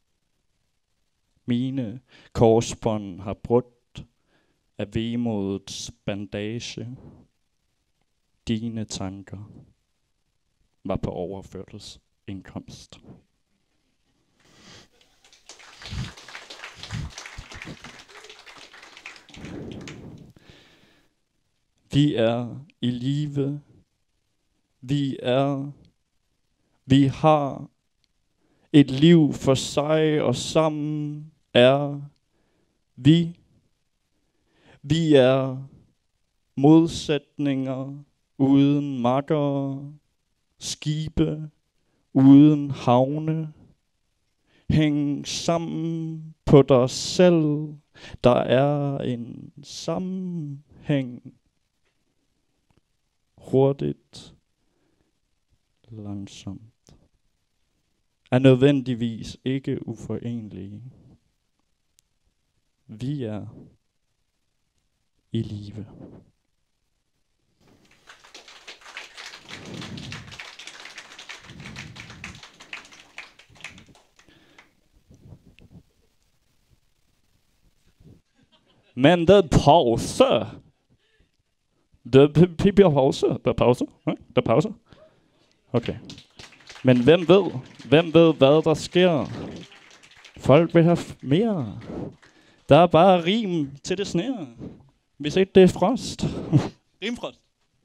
Mine korsbånd har brudt af vemodets bandage. Dine tanker var på overførselsindkomst. Vi er i live. Vi har et liv for sig, og sammen er vi. Vi er modsætninger uden makker, skibe uden havne. Hæng sammen på dig selv. Der er en sammenhæng. Hurtigt, langsomt. Er nødvendigvis ikke uforenlige. Vi er i live. Men det er pause. Det bliver pause. Der er pause. Ja, der er pause. Okay. Men hvem ved, hvad der sker? Folk vil have mere. Der er bare rim til det sner. Hvis ikke det er frost. Rimfrost.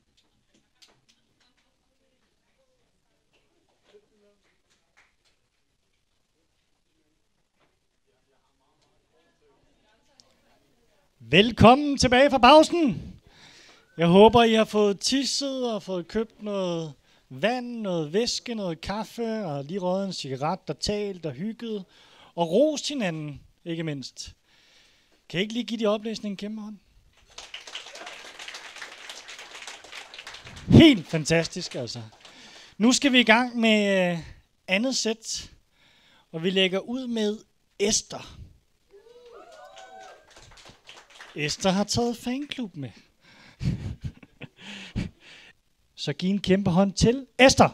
Velkommen tilbage fra pausen. Jeg håber, I har fået tisset og fået købt noget vand, noget væske, noget kaffe og lige røget en cigaret og talt og hygget og rost hinanden, ikke mindst. Kan I ikke lige give de oplæsning en kæmpe hånd? Helt fantastisk, altså. Nu skal vi i gang med andet sæt, og vi lægger ud med Esther. Esther har taget fanklub med. Så giv en kæmpe hånd til Esther.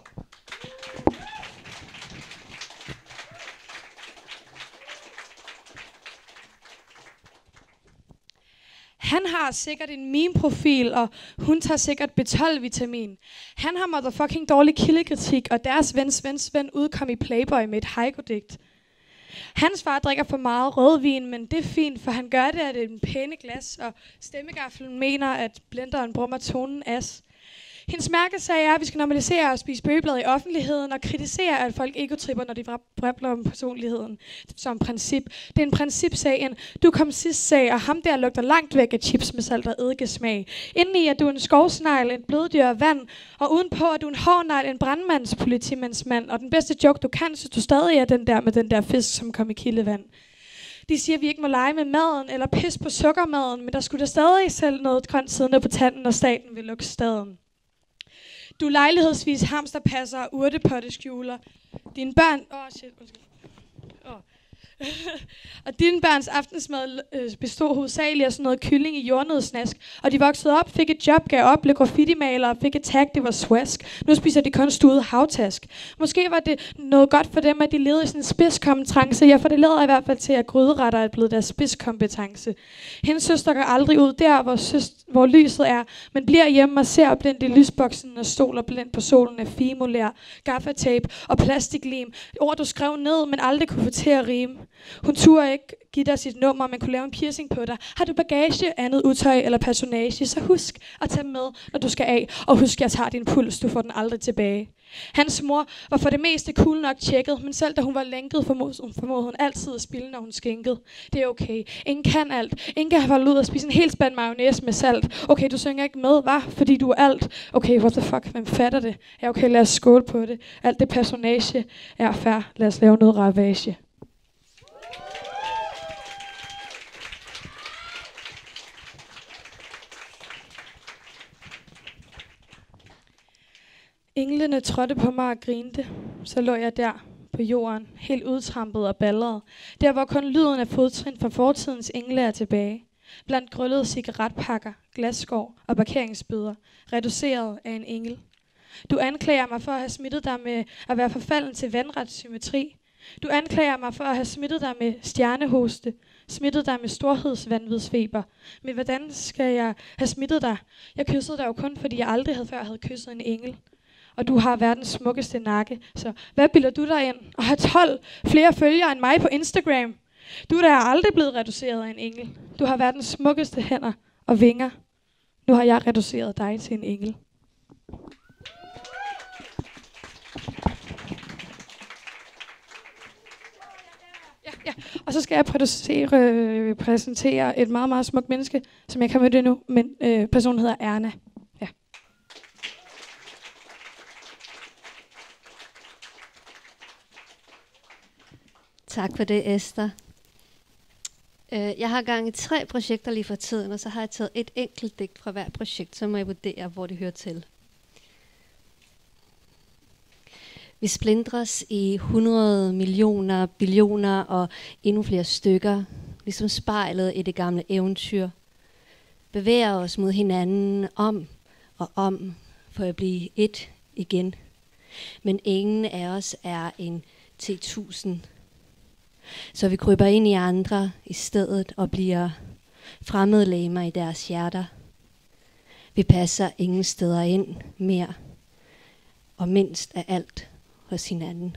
Han har sikkert en meme-profil, og hun tager sikkert B12-vitamin. Han har motherfucking dårlig kildekritik, og deres ven udkom i Playboy med et haiku-digt. Hans far drikker for meget rødvin, men det er fint, for han gør det af en pæne glas, og stemmegaflen mener, at blenderen brummer tonen as. Hendes mærkesag er, at vi skal normalisere at spise bøgeblad i offentligheden og kritisere, at folk egotripper, når de bræbler om personligheden som princip. Det er en principsag, en du kom sidst sag, og ham der lugter langt væk af chips med salt og eddikesmag. Indeni er du en skovsnegl, en bløddyr af vand, og udenpå er du en hårdnegl, en brandmandspolitimandsmand, og den bedste joke du kan, synes du stadig er den der med den der fisk, som kom i kildevand. De siger, at vi ikke må lege med maden eller pisse på sukkermaden, men der skulle der stadig selv noget grønt siddende på tanden, når staten vil lukke staden. Du lejlighedsvis hamsterpasser og urtepotteskjuler. Dine børn... Og dine børns aftensmad bestod hovedsageligt af sådan noget kylling i jordnødsnask. Og de voksede op, fik et job, gav op, blev graffiti-maler og fik et tag, det var swask. Nu spiser de kun stuet havtask. Måske var det noget godt for dem, at de levede i sådan en spidskompetence. Ja, for det leder i hvert fald til, at gryderetter er blevet deres spidskompetence. Hendes søster går aldrig ud der, hvor lyset er, men bliver hjemme og ser blindt i lysboksen og stoler blindt på solen af fimolær, gaffatape og plastiklim. Ord, du skrev ned, men aldrig kunne få til at rime. Hun turde ikke give dig sit nummer, men kunne lave en piercing på dig. Har du bagage, andet udtøj eller personage, så husk at tage med, når du skal af. Og husk, jeg tager din puls, du får den aldrig tilbage. Hans mor var for det meste cool nok tjekket, men selv da hun var lænket, formåede hun altid at spille, når hun skænkede. Det er okay. Ingen kan alt. Ingen kan have været ud og spise en hel spand mayonnaise med salt. Okay, du synger ikke med, hva? Fordi du er alt. Okay, what the fuck? Hvem fatter det? Ja, okay, lad os skåle på det. Alt det personage er fair. Lad os lave noget ravage. Englene trådte på mig og grinte. Så lå jeg der på jorden, helt udtrampet og balleret. Der hvor kun lyden af fodtrin fra fortidens engle er tilbage. Blandt grøllede cigaretpakker, glasskår og parkeringsbøder, reduceret af en engel. Du anklager mig for at have smittet dig med at være forfalden til vandret symmetri. Du anklager mig for at have smittet dig med stjernehoste, smittet dig med storhedsvanvidsfeber. Men hvordan skal jeg have smittet dig? Jeg kyssede dig jo kun, fordi jeg aldrig havde kysset en engel. Og du har verdens smukkeste nakke. Så hvad bilder du dig ind? Og har 12 flere følgere end mig på Instagram. Du er da aldrig blevet reduceret af en engel. Du har verdens smukkeste hænder og vinger. Nu har jeg reduceret dig til en engel. Ja. Og så skal jeg præsentere et meget, meget smukt menneske, som jeg kan møde nu. Men personen hedder Erna. Ja. Tak for det, Esther. Jeg har gang i 3 projekter lige for tiden, og så har jeg taget et enkelt digt fra hver projekt, så må jeg vurdere, hvor det hører til. Vi splindres i 100 millioner, billioner og endnu flere stykker, ligesom spejlet i det gamle eventyr. Bevæger os mod hinanden om og om, for at blive et igen. Men ingen af os er en T1000. Så vi kryber ind i andre i stedet og bliver fremmedlegemer i deres hjerter. Vi passer ingen steder ind mere, og mindst af alt hos hinanden.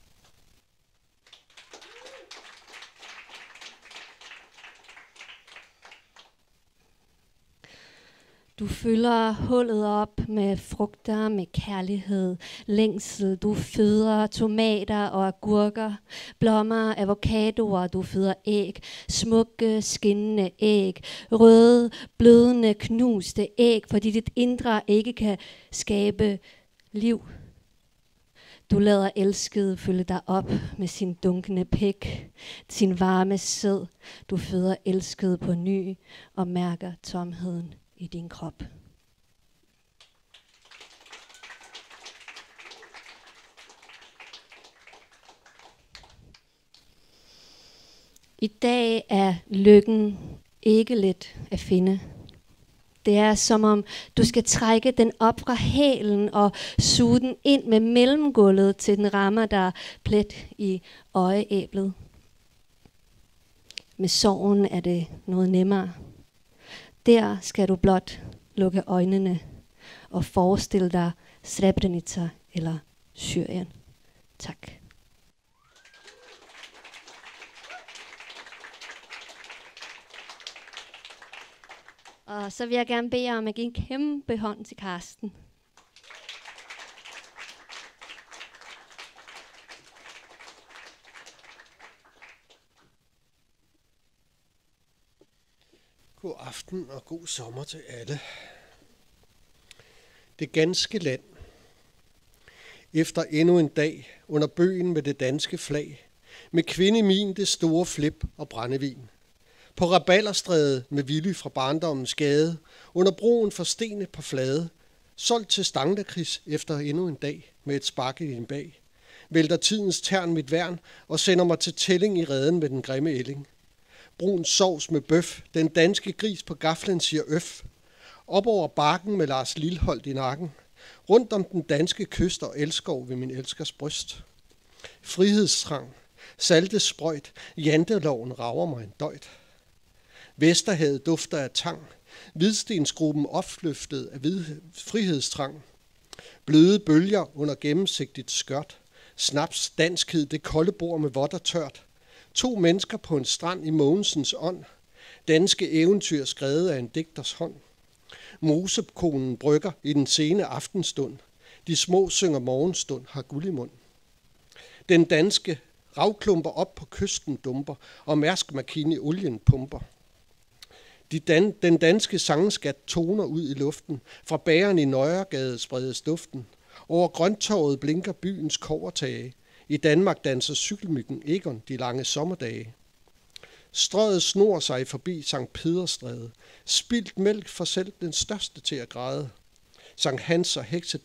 Du fylder hullet op med frugter, med kærlighed, længsel. Du føder tomater og agurker, blommer, avocadoer. Du føder æg, smukke, skinnende æg, røde, blødende, knuste æg, fordi dit indre ikke kan skabe liv. Du lader elskede fylde dig op med sin dunkende pik, sin varme sæd. Du føder elskede på ny og mærker tomheden i din krop. I dag er lykken ikke let at finde. Det er som om du skal trække den op fra hælen og suge den ind med mellemgulvet, til den rammer der plet i øjeæblet. Med sorgen er det noget nemmere. Der skal du blot lukke øjnene og forestille dig Srebrenica eller Syrien. Tak. Og så vil jeg gerne bede jer om at give en kæmpe hånd til Karsten. God aften og god sommer til alle. Det ganske land. Efter endnu en dag under bøgen med det danske flag, med kvinde min det store flip og brændevin. På Rabalderstræde med Willy fra barndommens gade, under broen for stenet på flade, solgt til stangdakris efter endnu en dag med et spark i din bag. Vælter tidens tern mit værn og sender mig til tælling i reden med den grimme ælling. Brun sovs med bøf, den danske gris på gaflen siger øf. Op over bakken med Lars Lilholt i nakken. Rundt om den danske kyst og elskov ved min elskers bryst. Frihedstrang, salte sprøjt, janteloven rager mig en døjt. Vesterhavet dufter af tang, hvidstensgruppen opløftet af frihedstrang. Bløde bølger under gennemsigtigt skørt. Snaps, danskhed, det kolde bord med vådt og tørt. 2 mennesker på en strand i Mogensens ånd. Danske eventyr skrevet af en digters hånd. Mosekonen brygger i den sene aftenstund. De små synger morgenstund, har guld i mund. Den danske ravklumper op på kysten dumper, og Mærsk-Mc-Kinney i olien pumper. Den danske sangskat toner ud i luften. Fra bageren i Nørregade spredes duften. Over Grøntorvet blinker byens kobbertage. I Danmark danser cykelmyggen Egon de lange sommerdage. Strøget snor sig forbi Sankt Pederstræde. Spildt mælk får selv den største til at græde. Sankt Hans og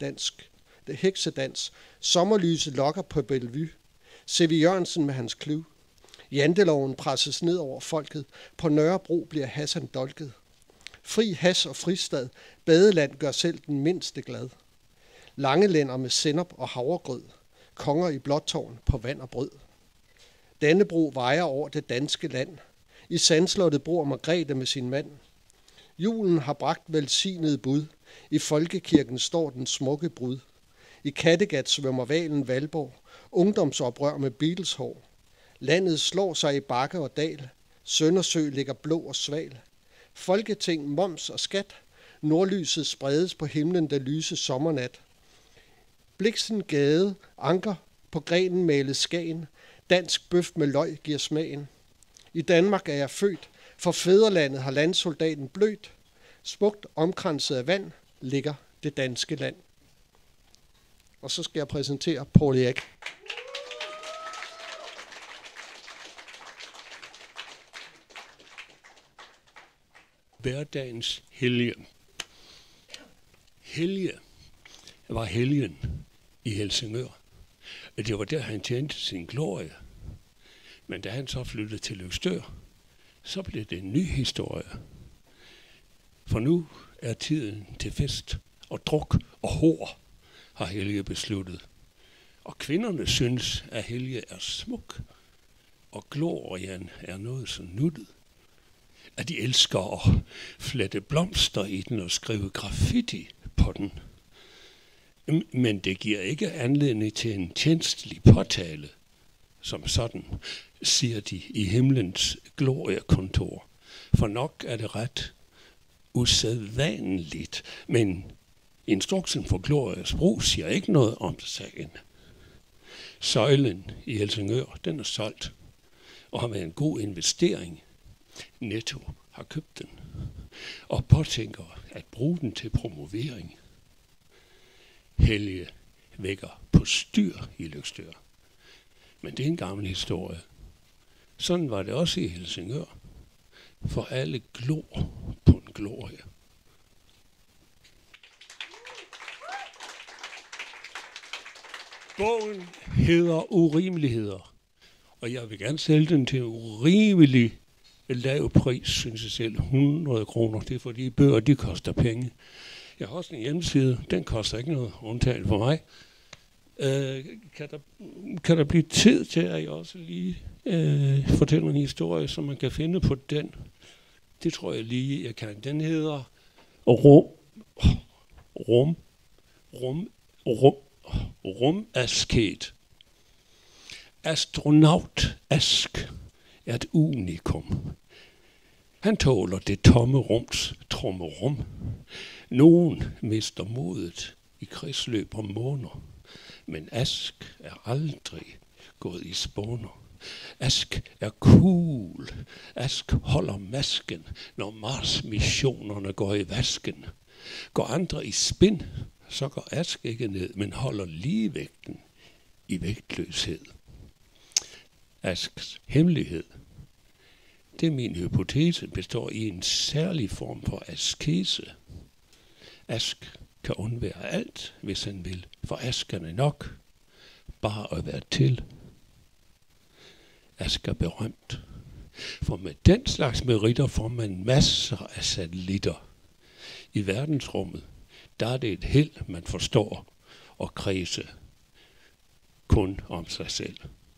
heksedans. Sommerlyse lokker på Bellevue. C.V. Jørgensen med hans kløv. Janteloven presses ned over folket. På Nørrebro bliver Hassan dolket. Fri has og fristad. Badeland gør selv den mindste glad. Langelænder med sennep og havregrød. Konger i blåtårn på vand og brød. Dannebro vejer over det danske land. I Sandslottet bor Margrethe med sin mand. Julen har bragt velsignet bud. I folkekirken står den smukke brud. I Kattegat svømmer valen Valborg. Ungdomsoprør med Beatleshår. Landet slår sig i bakke og dal. Søndersø ligger blå og sval. Folketing, moms og skat. Nordlyset spredes på himlen, der lyse sommernat. Bliksen gade, anker på grenen males Skagen. Dansk bøf med løg giver smagen. I Danmark er jeg født, for fædrelandet har landsoldaten blødt. Smukt omkranset af vand ligger det danske land. Og så skal jeg præsentere Poul Erik. Hverdagens helge. Helge var helgen i Helsingør. Det var der, han tjente sin glorie. Men da han så flyttede til Løgstør, så blev det en ny historie. For nu er tiden til fest og druk og hår, har Helge besluttet. Og kvinderne synes, at Helge er smuk, og glorien er noget så nuttet, at de elsker at flette blomster i den og skrive graffiti på den. Men det giver ikke anledning til en tjenstlig påtale, som sådan, siger de i himlens gloriekontor. For nok er det ret usædvanligt, men instruksen for Glorias brug siger ikke noget om sagen. Søjlen i Helsingør, den er solgt og har været en god investering. Netto har købt den og påtænker at bruge den til promovering. Helge vækker på styr i Løgstør. Men det er en gammel historie. Sådan var det også i Helsingør. For alle glor på en glorie. Bogen hedder Urimeligheder. Og jeg vil gerne sælge den til en urimelig lav pris, synes jeg selv. 100 kroner. Det er fordi bøger, de koster penge. Jeg har også en hjemmeside. Den koster ikke noget, undtagen for mig. Kan der blive tid til, at jeg også lige fortæller en historie, som man kan finde på den? Det tror jeg lige, jeg kan. Den hedder Rumasket. Astronaut Ask er et unikum. Han tåler det tomme rums trommerum. Nogen mister modet i kredsløb om måneder. Men Ask er aldrig gået i spåner. Ask er cool. Ask holder masken, når Mars-missionerne går i vasken. Går andre i spin, så går Ask ikke ned, men holder ligevægten i vægtløshed. Asks hemmelighed, det er min hypotese, består i en særlig form for askese. Ask kan undvære alt, hvis han vil, for asken er nok bare at være til. Ask er berømt, for med den slags meritter får man masser af satellitter. I verdensrummet, der er det et held, man forstår og kredse kun om sig selv.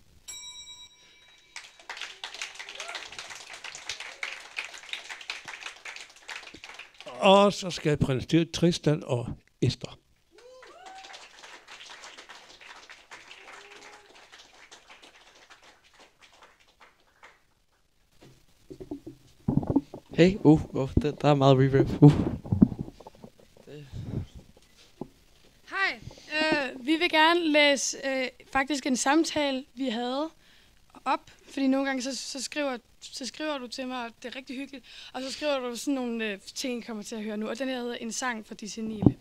Og så skal jeg præsentere Tristan og Esther. Hey, der er meget reverb. Hej, vi vil gerne læse faktisk en samtale, vi havde op, fordi nogle gange så skriver du til mig, og det er rigtig hyggeligt, og så skriver du sådan nogle ting, jeg kommer til at høre nu, og den her hedder En sang for de senile.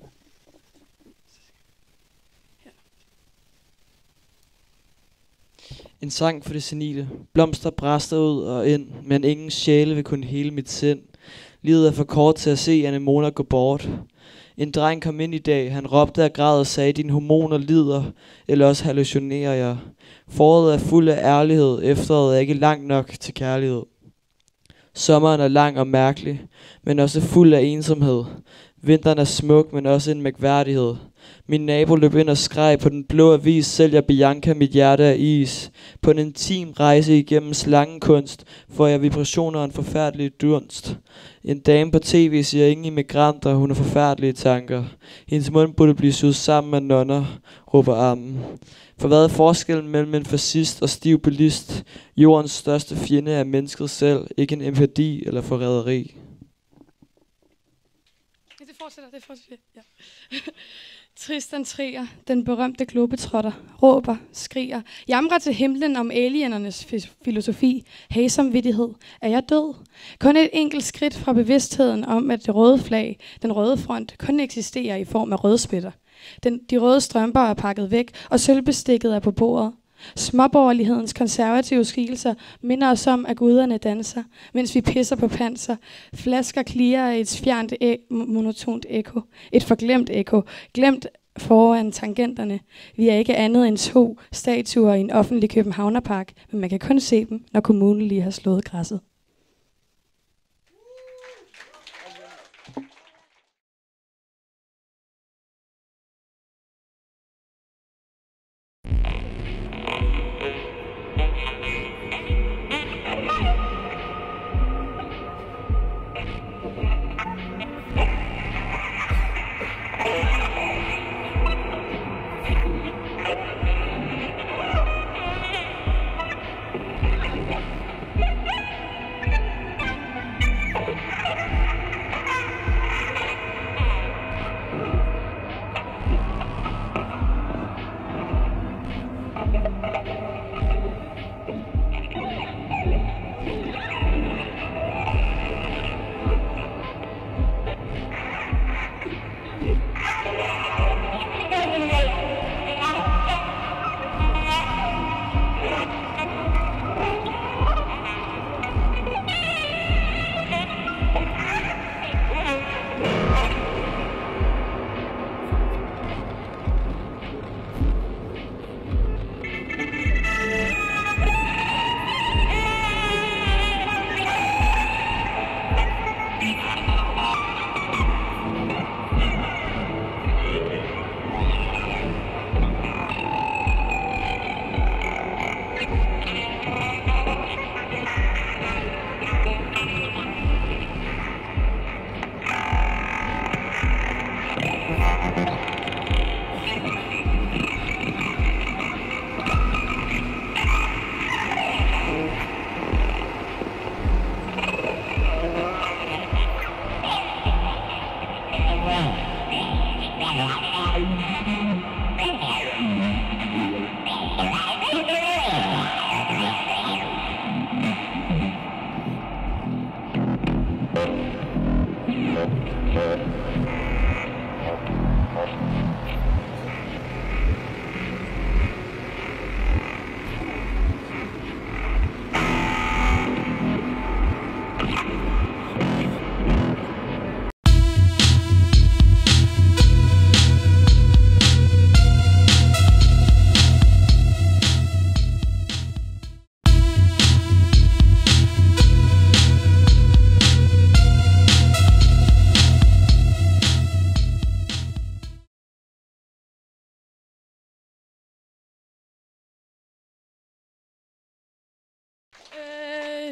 En sang for det senile. Blomster bræster ud og ind, men ingen sjæle vil kunne hele mit sind. Livet er for kort til at se anemoner gå bort. En dreng kom ind i dag, han råbte og græd og sagde, dine hormoner lider, eller også hallucinerer jeg. Foråret er fuld af ærlighed, efteråret er ikke langt nok til kærlighed. Sommeren er lang og mærkelig, men også fuld af ensomhed. Vinteren er smuk, men også en mærkværdighed. Min nabo løb ind og skreg, på den blå avis sælger Bianca mit hjerte af is. På en intim rejse igennem slangenkunst får jeg vibrationer og en forfærdelig dunst. En dame på tv siger ingen immigranter, hun har forfærdelige tanker. Hendes mund burde blive suget sammen med nonner, råber armen. For hvad er forskellen mellem en fascist og stiv bilist? Jordens største fjende er mennesket selv, ikke en empati eller forræderi. Det fortsætter, ja. Tristan Trier, den berømte globetrotter, råber, skriger, jamrer til himlen om alienernes filosofi. Hey samvittighed, er jeg død? Kun et enkelt skridt fra bevidstheden om, at det røde flag, den røde front, kun eksisterer i form af rødspætter. De røde strømper er pakket væk, og sølvbestikket er på bordet. Småborgerlighedens konservative skikkelser minder os om, at guderne danser, mens vi pisser på panser. Flasker klirrer i et fjernt monotont ekko. Et forglemt ekko. Glemt foran tangenterne. Vi er ikke andet end 2 statuer i en offentlig Københavnerpark, men man kan kun se dem, når kommunen lige har slået græsset.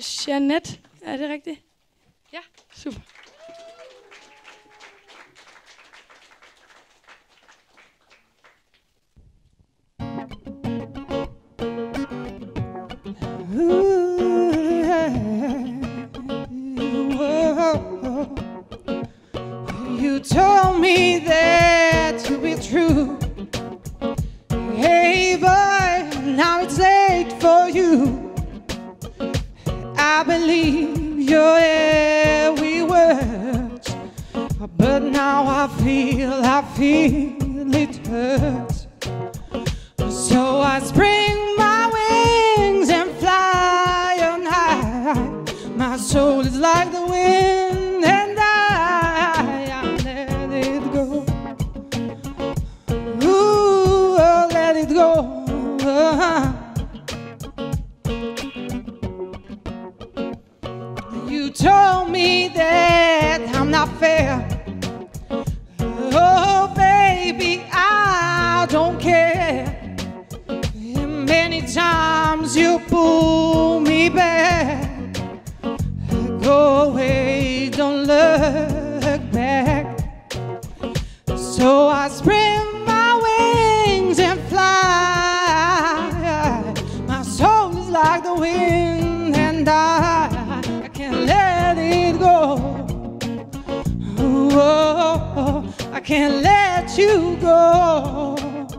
Jeanette. Er det rigtigt? Ja, super. You told me that to be true. Hey boy, now it's late for you. I believe your every word, but now I feel it hurts. So I spring my wings and fly on high. My soul is like the wind and I let it go. Ooh, oh, let it go. You told me that I'm not fair. Oh, baby, I don't care. Many times you pull me back. Go away, don't look back. So I spread my wings and fly. My soul is like the wind and I can't let it go. Oh, I can't let you go.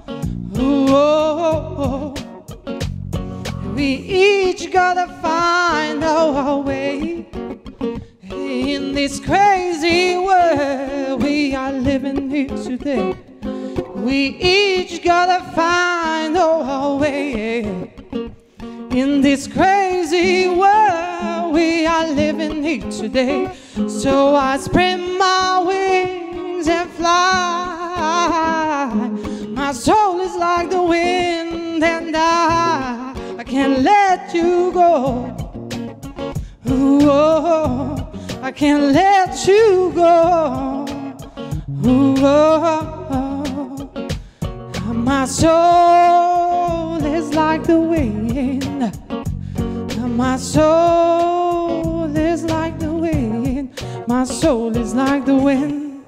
Oh, we each gotta find our way in this crazy world we are living here today. We each gotta find our way in this crazy world we are living here today. So I spread my wings and fly. My soul is like the wind and I can't let you go. Oh, I can't let you go. Oh, my soul is like the wind. My soul is like the wind. My soul is like the wind.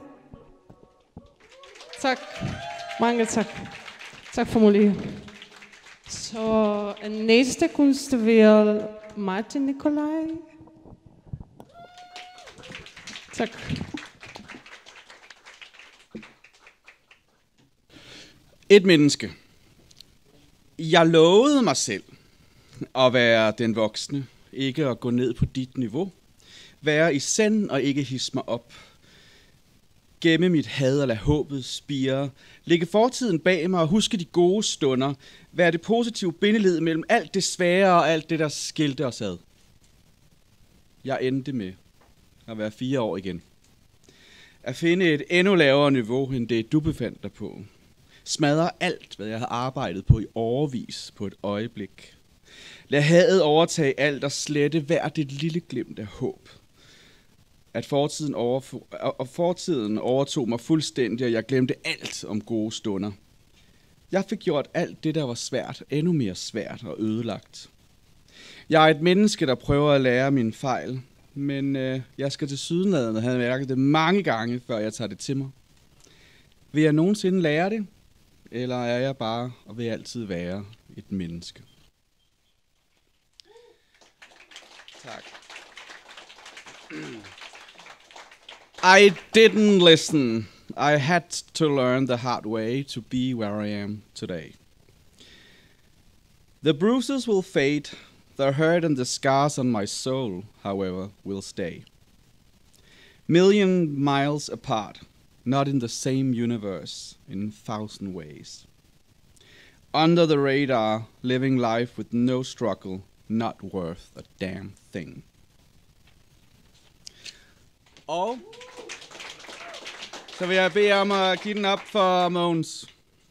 Tak. Mange tak. Tak for muligheden. Så næste kunst vil Martin Nikolaj. Tak. Et menneske. Jeg lovede mig selv at være den voksne, ikke at gå ned på dit niveau. Være i send og ikke hisse mig op. Gemme mit had og lade håbet spire. Lægge fortiden bag mig og huske de gode stunder. Være det positive bindeled mellem alt det svære og alt det, der skilte os ad. Jeg endte med at være 4 år igen. At finde et endnu lavere niveau, end det du befandt dig på. Smadre alt, hvad jeg havde arbejdet på i årevis på et øjeblik. Lad hadet overtage alt og slette hvert et lille glimt af håb. At fortiden overtog mig fuldstændig, og jeg glemte alt om gode stunder. Jeg fik gjort alt det, der var svært, endnu mere svært og ødelagt. Jeg er et menneske, der prøver at lære mine fejl, men jeg skal tilsyneladende have mærket det mange gange, før jeg tager det til mig. Vil jeg nogensinde lære det, eller er jeg bare og vil altid være et menneske? Tak. I didn't listen. I had to learn the hard way to be where I am today. The bruises will fade. The hurt and the scars on my soul, however, will stay. Million miles apart, not in the same universe, in 1,000 ways. Under the radar, living life with no struggle, not worth a damn thing. Og så vil jeg bede om at give den op for Mogens.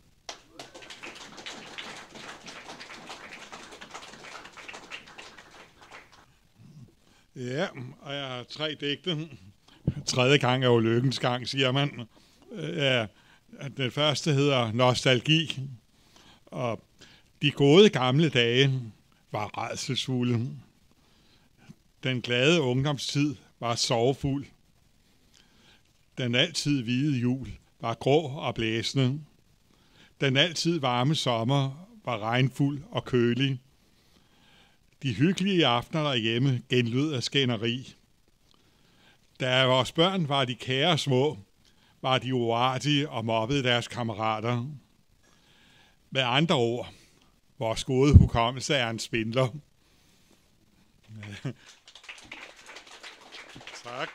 Ja, og jeg har 3 digte. 3. gang er jo lykkens gang, siger man. Ja, den første hedder Nostalgi. Og de gode gamle dage var rædselsfulde. Den glade ungdomstid var sorgfuld. Den altid hvide jul var grå og blæsende. Den altid varme sommer var regnfuld og kølig. De hyggelige aftener derhjemme genlød af skænderi. Da vores børn var de kære små, var de uartige og mobbede deres kammerater. Med andre ord, vores gode hukommelse er en svindler. Tak.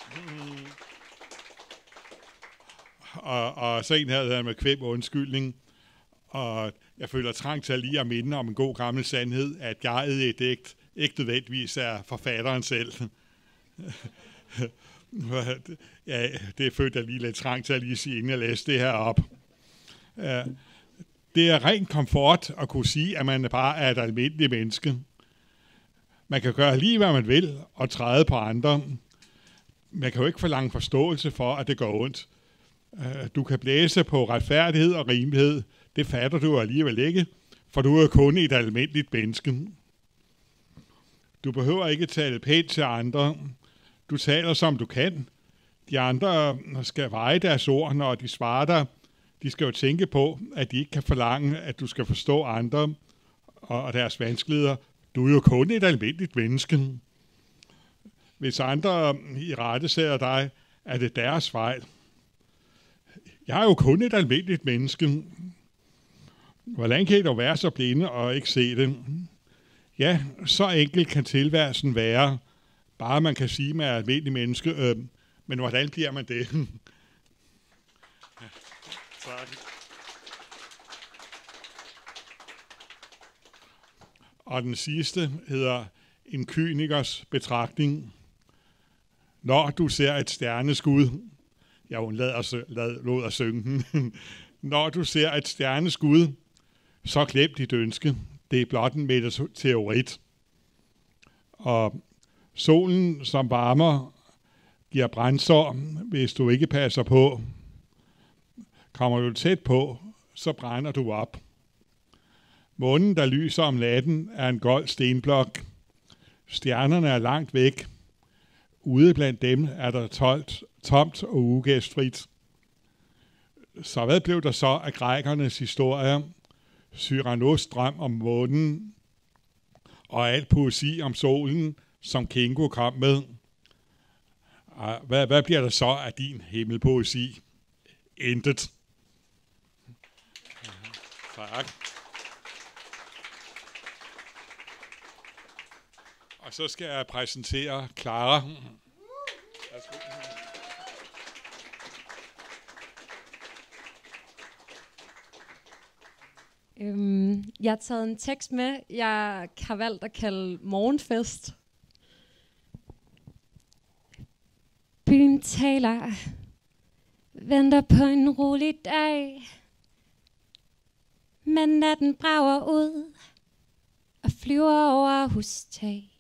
Og så en havde han med kvem undskyldning. Og jeg føler trang til lige at minde om en god gammel sandhed, at jeg i et digt ikke nødvendigvis er forfatteren selv. Ja, det følte jeg lige lidt trang til at lige sige, inden jeg læste det her op. Det er ren komfort at kunne sige, at man bare er et almindeligt menneske. Man kan gøre lige, hvad man vil, og træde på andre. Man kan jo ikke forlange forståelse for, at det går ondt. Du kan blæse på retfærdighed og rimelighed. Det fatter du alligevel ikke, for du er kun et almindeligt menneske. Du behøver ikke tale pænt til andre. Du taler, som du kan. De andre skal veje deres ord, når de svarer dig. De skal jo tænke på, at de ikke kan forlange, at du skal forstå andre og deres vanskeligheder. Du er jo kun et almindeligt menneske. Hvis andre irettesætter dig, er det deres fejl. Jeg er jo kun et almindeligt menneske. Hvordan kan I dog være så blinde og ikke se det? Ja, så enkelt kan tilværelsen være. Bare man kan sige, at man er et almindeligt menneske. Men hvordan bliver man det? Ja, tak. Og den sidste hedder en kynikers betragtning. Når du ser et stjerneskud, jeg undlader at synge den. Når du ser et stjerneskud, så glem dit ønske. Det er blot en meteorit. Og solen, som varmer, giver brændsår, hvis du ikke passer på. Kommer du tæt på, så brænder du op. Månen, der lyser om natten, er en gold stenblok. Stjernerne er langt væk. Ude blandt dem er der tomt og ugæstfrit. Så hvad blev der så af grækernes historier? Cyranos drøm om månen og alt poesi om solen, som Kingo kom med. Hvad bliver der så af din himmelpoesi? Intet. Tak. Og så skal jeg præsentere Clara. Jeg har taget en tekst med, jeg har valgt at kalde Morgenfest. Byen taler, venter på en rolig dag, men natten brager ud og flyver over hustag.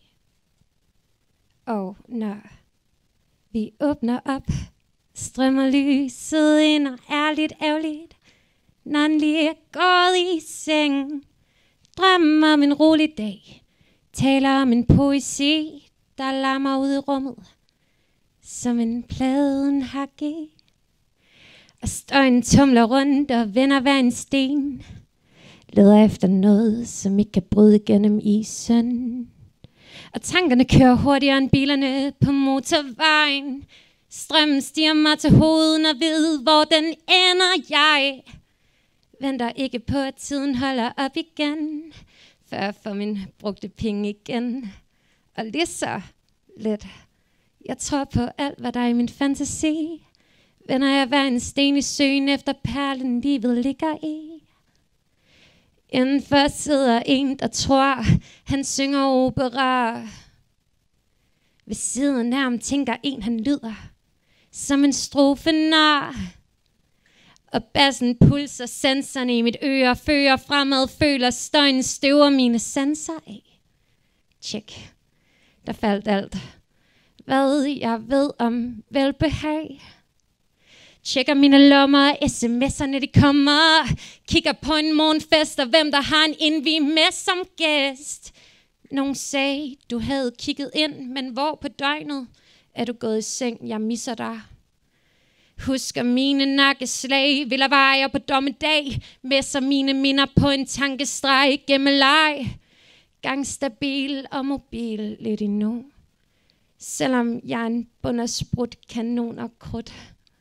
Og når vi åbner op, strømmer lyset ind og er lidt ærgerligt. Når han lige er gået i seng, drømmer om en rolig dag, taler om en poesi, der larmer ud i rummet, som en pladen hakke. Og støjen tumler rundt og vender hver en sten, leder efter noget, som ikke kan bryde gennem isen. Og tankerne kører hurtigere end bilerne på motorvejen. Strømmen stiger mig til hovedet og ved, hvor den ender. Jeg venter ikke på, at tiden holder op igen, før jeg får mine brugte penge igen. Og lige så lidt. Jeg tror på alt, hvad der er i min fantasi. Vender jeg hver en sten i søen efter perlen, livet ligger i. Indenfor sidder en, der tror, han synger opera. Ved siden af ham tænker en, han lyder som en strofenar. Og bassen pulser sensorne i mit øre, fører fremad, føler støjen støver mine sanser af. Tjek, der faldt alt, hvad jeg ved om velbehag. Tjekker mine lommer, sms'erne de kommer. Kigger på en morgenfest og hvem der har en indvig med som gæst. Nogen sagde, du havde kigget ind, men hvor på døgnet er du gået i seng, jeg misser dig. Husker mine nakkeslag, vil jeg veje på dommedag, messer mine minder på en tankestreg gennem leg. Gang stabil og mobil lidt endnu. Selvom jeg er en bund af sprut, kanon og krudt.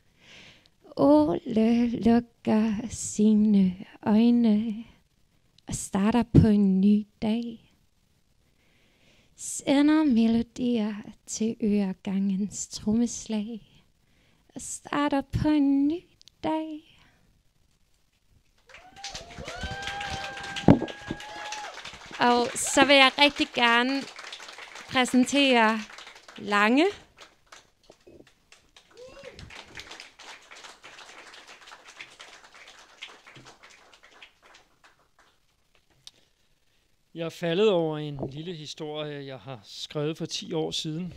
Ole lukker sine øjne og starter på en ny dag. Sender melodier til øregangens trommeslag og starter på en ny dag. Og så vil jeg rigtig gerne præsentere Lange. Jeg er faldet over en lille historie, jeg har skrevet for 10 år siden.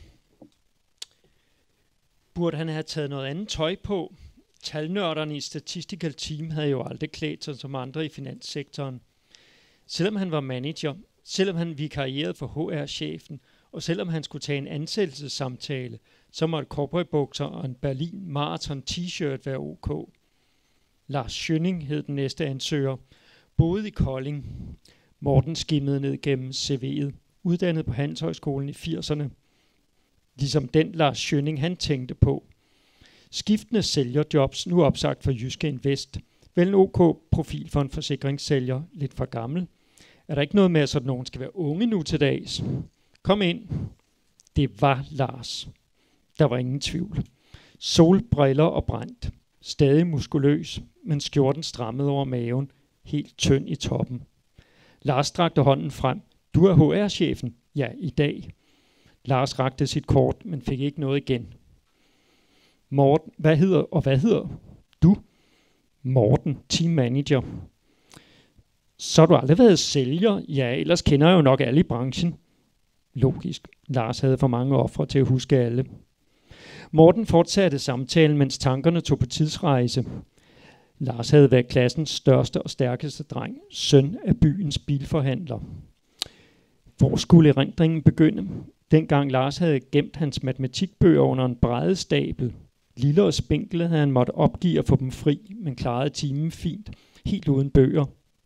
Burde han have taget noget andet tøj på? Talnørderne i Statistical Team havde jo aldrig klædt sig som andre i finanssektoren. Selvom han var manager, selvom han vikarierede for HR-chefen, og selvom han skulle tage en ansættelsessamtale, så måtte cowboybukser og en Berlin Marathon t-shirt være ok. Lars Schønning hed den næste ansøger, boede i Kolding. Morten skimmede ned gennem CV'et, uddannet på Handelshøjskolen i 80'erne. Ligesom den Lars Schønning han tænkte på. Skiftende sælgerjobs, nu opsagt for Jyske Invest. Vel en OK profil for en forsikringssælger, lidt for gammel. Er der ikke noget med, at sådan nogen skal være unge nu til dags? Kom ind. Det var Lars. Der var ingen tvivl. Solbriller og brændt. Stadig muskuløs, men skjorten strammede over maven. Helt tynd i toppen. Lars strakte hånden frem. Du er HR-chefen? Ja, i dag. Lars rakte sit kort, men fik ikke noget igen. Morten, hvad hedder du? Morten, team manager. Så har du aldrig været sælger? Ja, ellers kender jeg jo nok alle i branchen. Logisk. Lars havde for mange ofre til at huske alle. Morten fortsatte samtalen, mens tankerne tog på tidsrejse. Lars havde været klassens største og stærkeste dreng, søn af byens bilforhandler. Hvor skulle erindringen begynde? Dengang Lars havde gemt hans matematikbøger under en brædestabel. Lille og spinkle havde han måtte opgive at få dem fri, men klarede timen fint, helt uden bøger.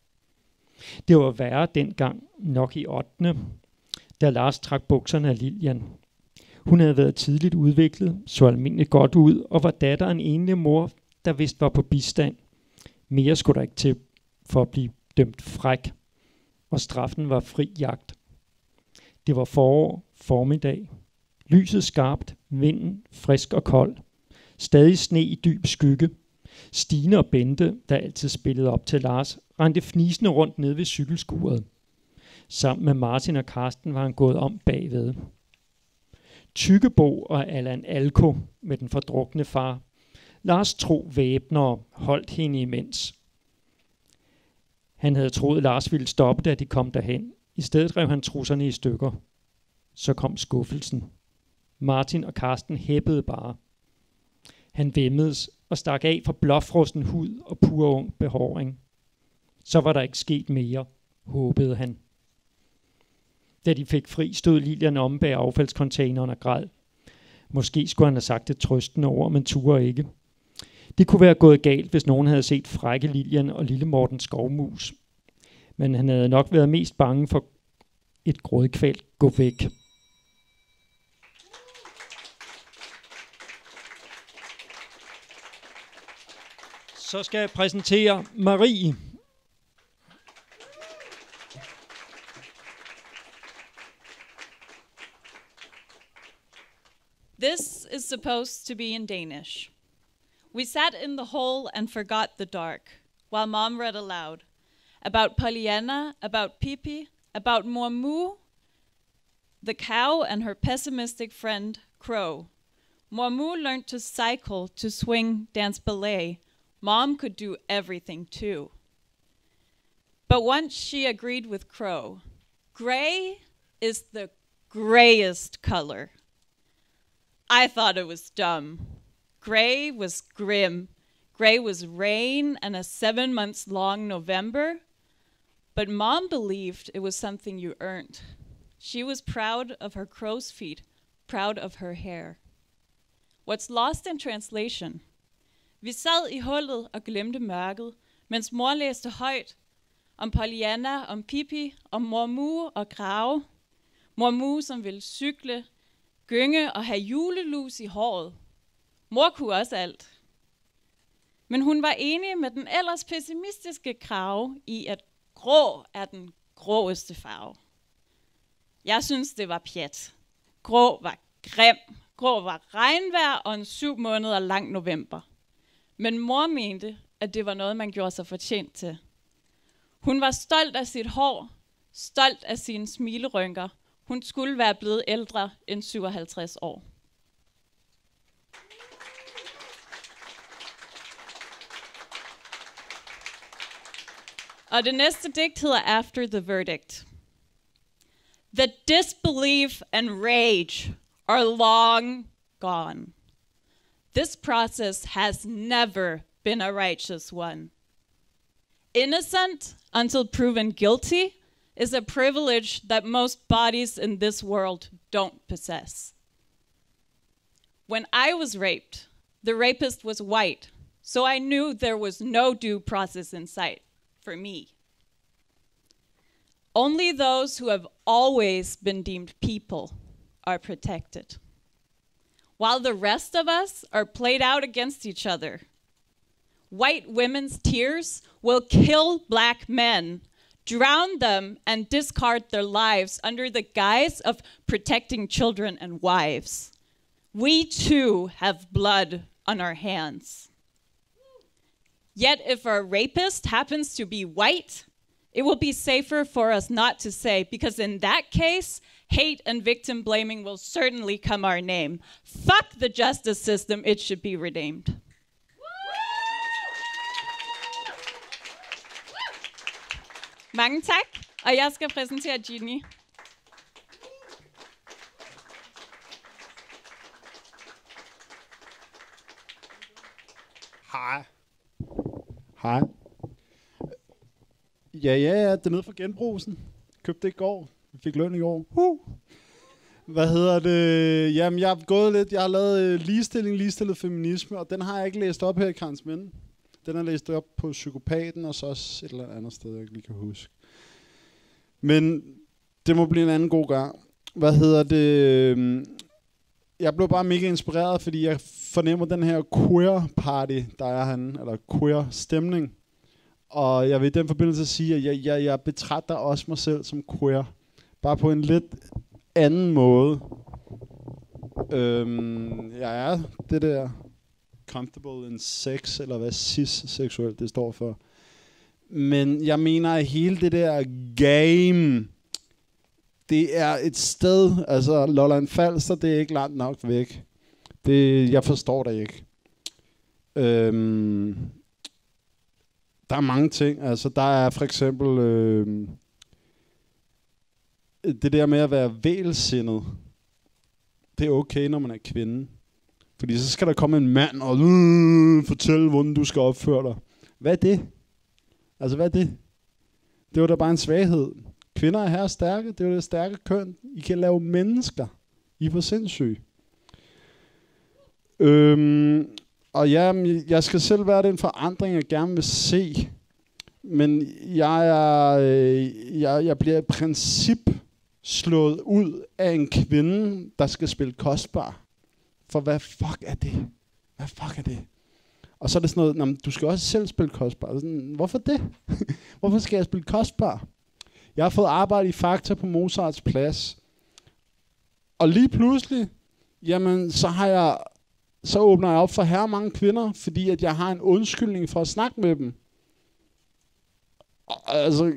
Det var værre dengang, nok i 8. da Lars trak bukserne af Lilian. Hun havde været tidligt udviklet, så almindeligt godt ud, og var datter af en enlig mor, der vist var på bistand. Mere skulle der ikke til for at blive dømt fræk, og straffen var fri jagt. Det var forår, formiddag. Lyset skarpt, vinden frisk og kold. Stadig sne i dyb skygge. Stine og Bente, der altid spillede op til Lars, rendte fnisende rundt ned ved cykelskuret. Sammen med Martin og Karsten var han gået om bagved. Tykkebo og Allan Alko med den fordrukne far. Lars tro væbner holdt hende imens. Han havde troet, Lars ville stoppe, da de kom derhen. I stedet rev han trusserne i stykker. Så kom skuffelsen. Martin og Karsten hæppede bare. Han væmmedes og stak af for blåfrosten hud og pur ung behåring. Så var der ikke sket mere, håbede han. Da de fik fri, stod Lilian om bag affaldscontaineren og græd. Måske skulle han have sagt et trøstende ord, men turde ikke. Det kunne være gået galt, hvis nogen havde set frække Lilian og lille Morten skovmus. Men han havde nok været mest bange for et grådkvælt gå væk. Så skal jeg præsentere Marie. This is supposed to be in Danish. We sat in the hole and forgot the dark, while Mom read aloud. About Pollyanna, about Pippi, about Mormu, the cow and her pessimistic friend, Crow. Mormu learned to cycle, to swing, dance ballet. Mom could do everything too. But once she agreed with Crow. Gray is the grayest color. I thought it was dumb. Gray was grim. Gray was rain and a 7 months long November. But Mom believed it was something you earned. She was proud of her crow's feet, proud of her hair. What's lost in translation? Vi sad i hullet og glemte mørket, mens mor læste højt om Pollyanna, om Pippi, om Mor Mu og Grave. Mor Mu, som ville cykle, gynge og have julelus i håret. Mor kunne også alt. Men hun var enig med den ellers pessimistiske Grave i, at grå er den gråeste farve. Jeg synes, det var pjat. Grå var grim. Grå var regnvejr og en 7 måneder lang november. Men mor mente, at det var noget, man gjorde sig fortjent til. Hun var stolt af sit hår, stolt af sine smilerynker. Hun skulle være blevet ældre end 57 år. Og det næste digt hedder After the Verdict. The disbelief and rage are long gone. This process has never been a righteous one. Innocent until proven guilty is a privilege that most bodies in this world don't possess. When I was raped, the rapist was white, so I knew there was no due process in sight for me. Only those who have always been deemed people are protected, while the rest of us are played out against each other. White women's tears will kill black men, drown them, and discard their lives under the guise of protecting children and wives. We too have blood on our hands. Yet if our rapist happens to be white, it will be safer for us not to say, because in that case, hate and victim blaming will certainly come our name. Fuck the justice system, it should be redeemed. Mange tak, og jeg skal præsentere Ginny. Hej. Hej. Ja, det er nede fra Genbrugsen. Købte det i går. Jeg fik løn i går. Hvad hedder det? Jamen, jeg har gået lidt. Jeg har lavet ligestillet feminisme, og den har jeg ikke læst op her i Karlsminde. Den har jeg læst op på Psykopaten, og så også et eller andet sted, jeg ikke lige kan huske. Men det må blive en anden god gang. Hvad hedder det? Jeg blev bare mega inspireret, fordi jeg fornemmer den her queer party, der er herinde, eller queer stemning. Og jeg vil i den forbindelse sige, at jeg betragter også mig selv som queer. Bare på en lidt anden måde. Jeg er det der comfortable in sex, eller hvad cis-seksuelt det står for. Men jeg mener, at hele det der game, det er et sted, altså Lolland Falster, det er ikke langt nok væk. Jeg forstår det ikke. Der er mange ting. Altså, der er for eksempel det der med at være vælsindet. Det er okay, når man er kvinde. Fordi så skal der komme en mand og fortælle, hvordan du skal opføre dig. Hvad er det? Altså, hvad er det? Det var da bare en svaghed. Kvinder er her stærke. Det er jo det stærke køn. I kan lave mennesker. I er for sindssyge. Og ja, jeg skal selv være den forandring, jeg gerne vil se. Men jeg bliver i princip slået ud af en kvinde, der skal spille kostbar. For hvad fuck er det? Hvad fuck er det? Og så er det sådan noget, du skal også selv spille kostbar. Sådan, hvorfor det? Hvorfor skal jeg spille kostbar? Jeg har fået arbejde i Fakta på Mozarts Plads. Og lige pludselig, jamen, så åbner jeg op for her mange kvinder, fordi at jeg har en undskyldning for at snakke med dem. Altså,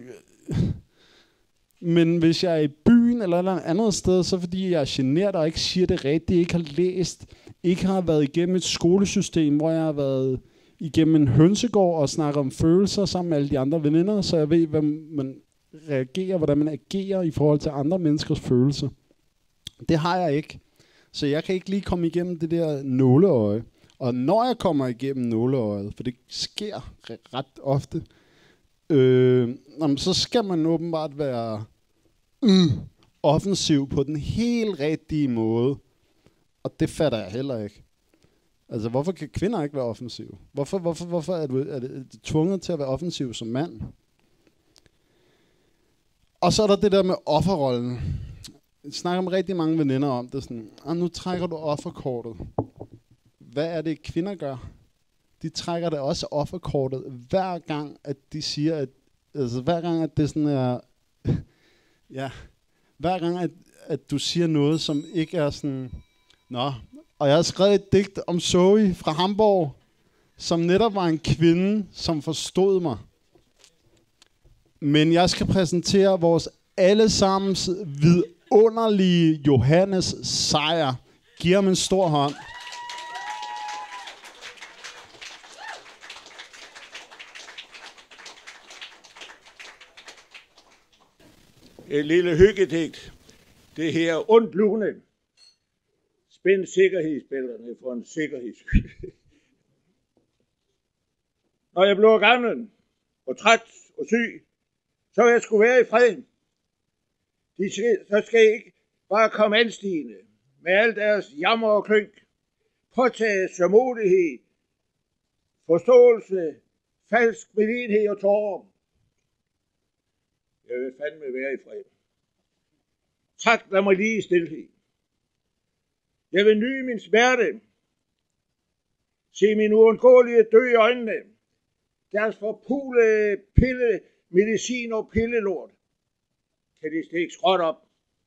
men hvis jeg er i byen eller et andet sted, så fordi jeg er genert og ikke siger det rigtigt, ikke har læst, ikke har været igennem et skolesystem, hvor jeg har været igennem en hønsegård og snakker om følelser sammen med alle de andre veninder, så jeg ved, hvordan man agerer i forhold til andre menneskers følelser. Det har jeg ikke. Så jeg kan ikke lige komme igennem det der nåleøje. Og når jeg kommer igennem nåleøjet, for det sker ret ofte, så skal man åbenbart være offensiv på den helt rigtige måde. Og det fatter jeg heller ikke. Altså, hvorfor kan kvinder ikke være offensive? Hvorfor er det tvunget til at være offensiv som mand? Og så er der det der med offerrollen. Jeg snakker med rigtig mange veninder om det. Sådan, nu trækker du offerkortet. Hvad er det, kvinder gør? De trækker det også offerkortet, hver gang, at de siger, at altså hver gang, at det sådan er, ja, hver gang, at du siger noget, som ikke er sådan, nå. Og jeg har skrevet et digt om Zoe fra Hamburg, som netop var en kvinde, som forstod mig. Men jeg skal præsentere vores allesammens vidunderlige Johannes Sejer. Giv ham en stor hånd. Et lille hyggedigt. Det her ondt lune. Spænd sikkerhedsbælterne for en sikkerhedsskyld. Når jeg bliver gammel og træt og syg, så vil jeg skulle være i fred. Så skal jeg ikke bare komme anstigende med al deres jammer og klynk. Påtage sørmodighed, forståelse, falsk medlidenhed og tårer. Jeg vil fandme være i fred. Tak, lad mig lige i stilhed. Jeg vil nyde min smerte. Se min uundgåelige dø i øjnene. Deres forpulede pille, medicin og pillelort. Kan de stikke skråt op.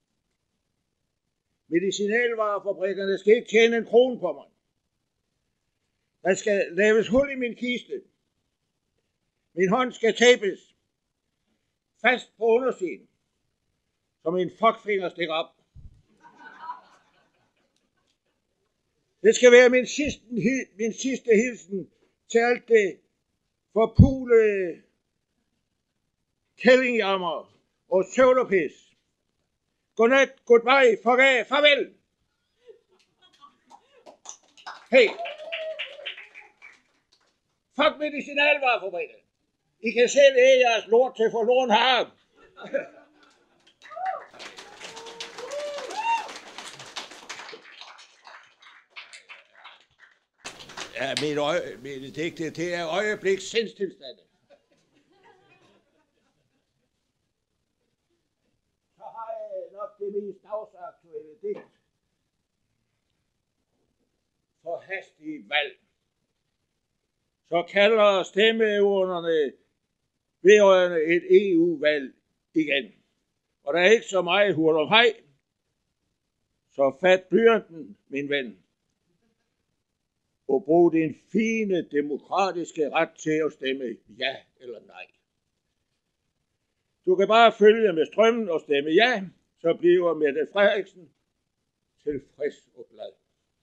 Medicinalvarefabrikkerne skal ikke tjene en krone på mig. Der skal laves hul i min kiste. Min hånd skal tabes. Fast på undersiden. Så min fuckfinger stikker op. Det skal være min sidste hilsen til alt det forpulede kællingjammer og søvlerpis. Godnat, goodbye, farvel. Hey. Fuck medicinalvarefabrikker. I kan selv æde jeres lort til forloren harm. Ja, mit digt, det er øjebliks sindstilstande. Så har jeg nok det mest dagsaktuelle digt. For hastige valg. Så kalder stemmeurnerne vedrørende et EU-valg igen. Og der er ikke så meget hurtigt om hej. Så fat blyanten, min ven. Og brug din fine demokratiske ret til at stemme ja eller nej. Du kan bare følge med strømmen og stemme ja, så bliver Mette Frederiksen tilfreds og glad.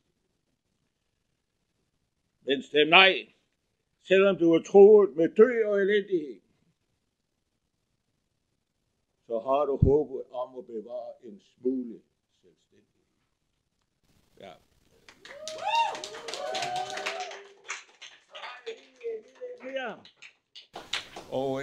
Men stem nej, selvom du er truet med død og elendighed. Så har du håbet om at bevare en smule selvstændighed. Ja. Ja. Og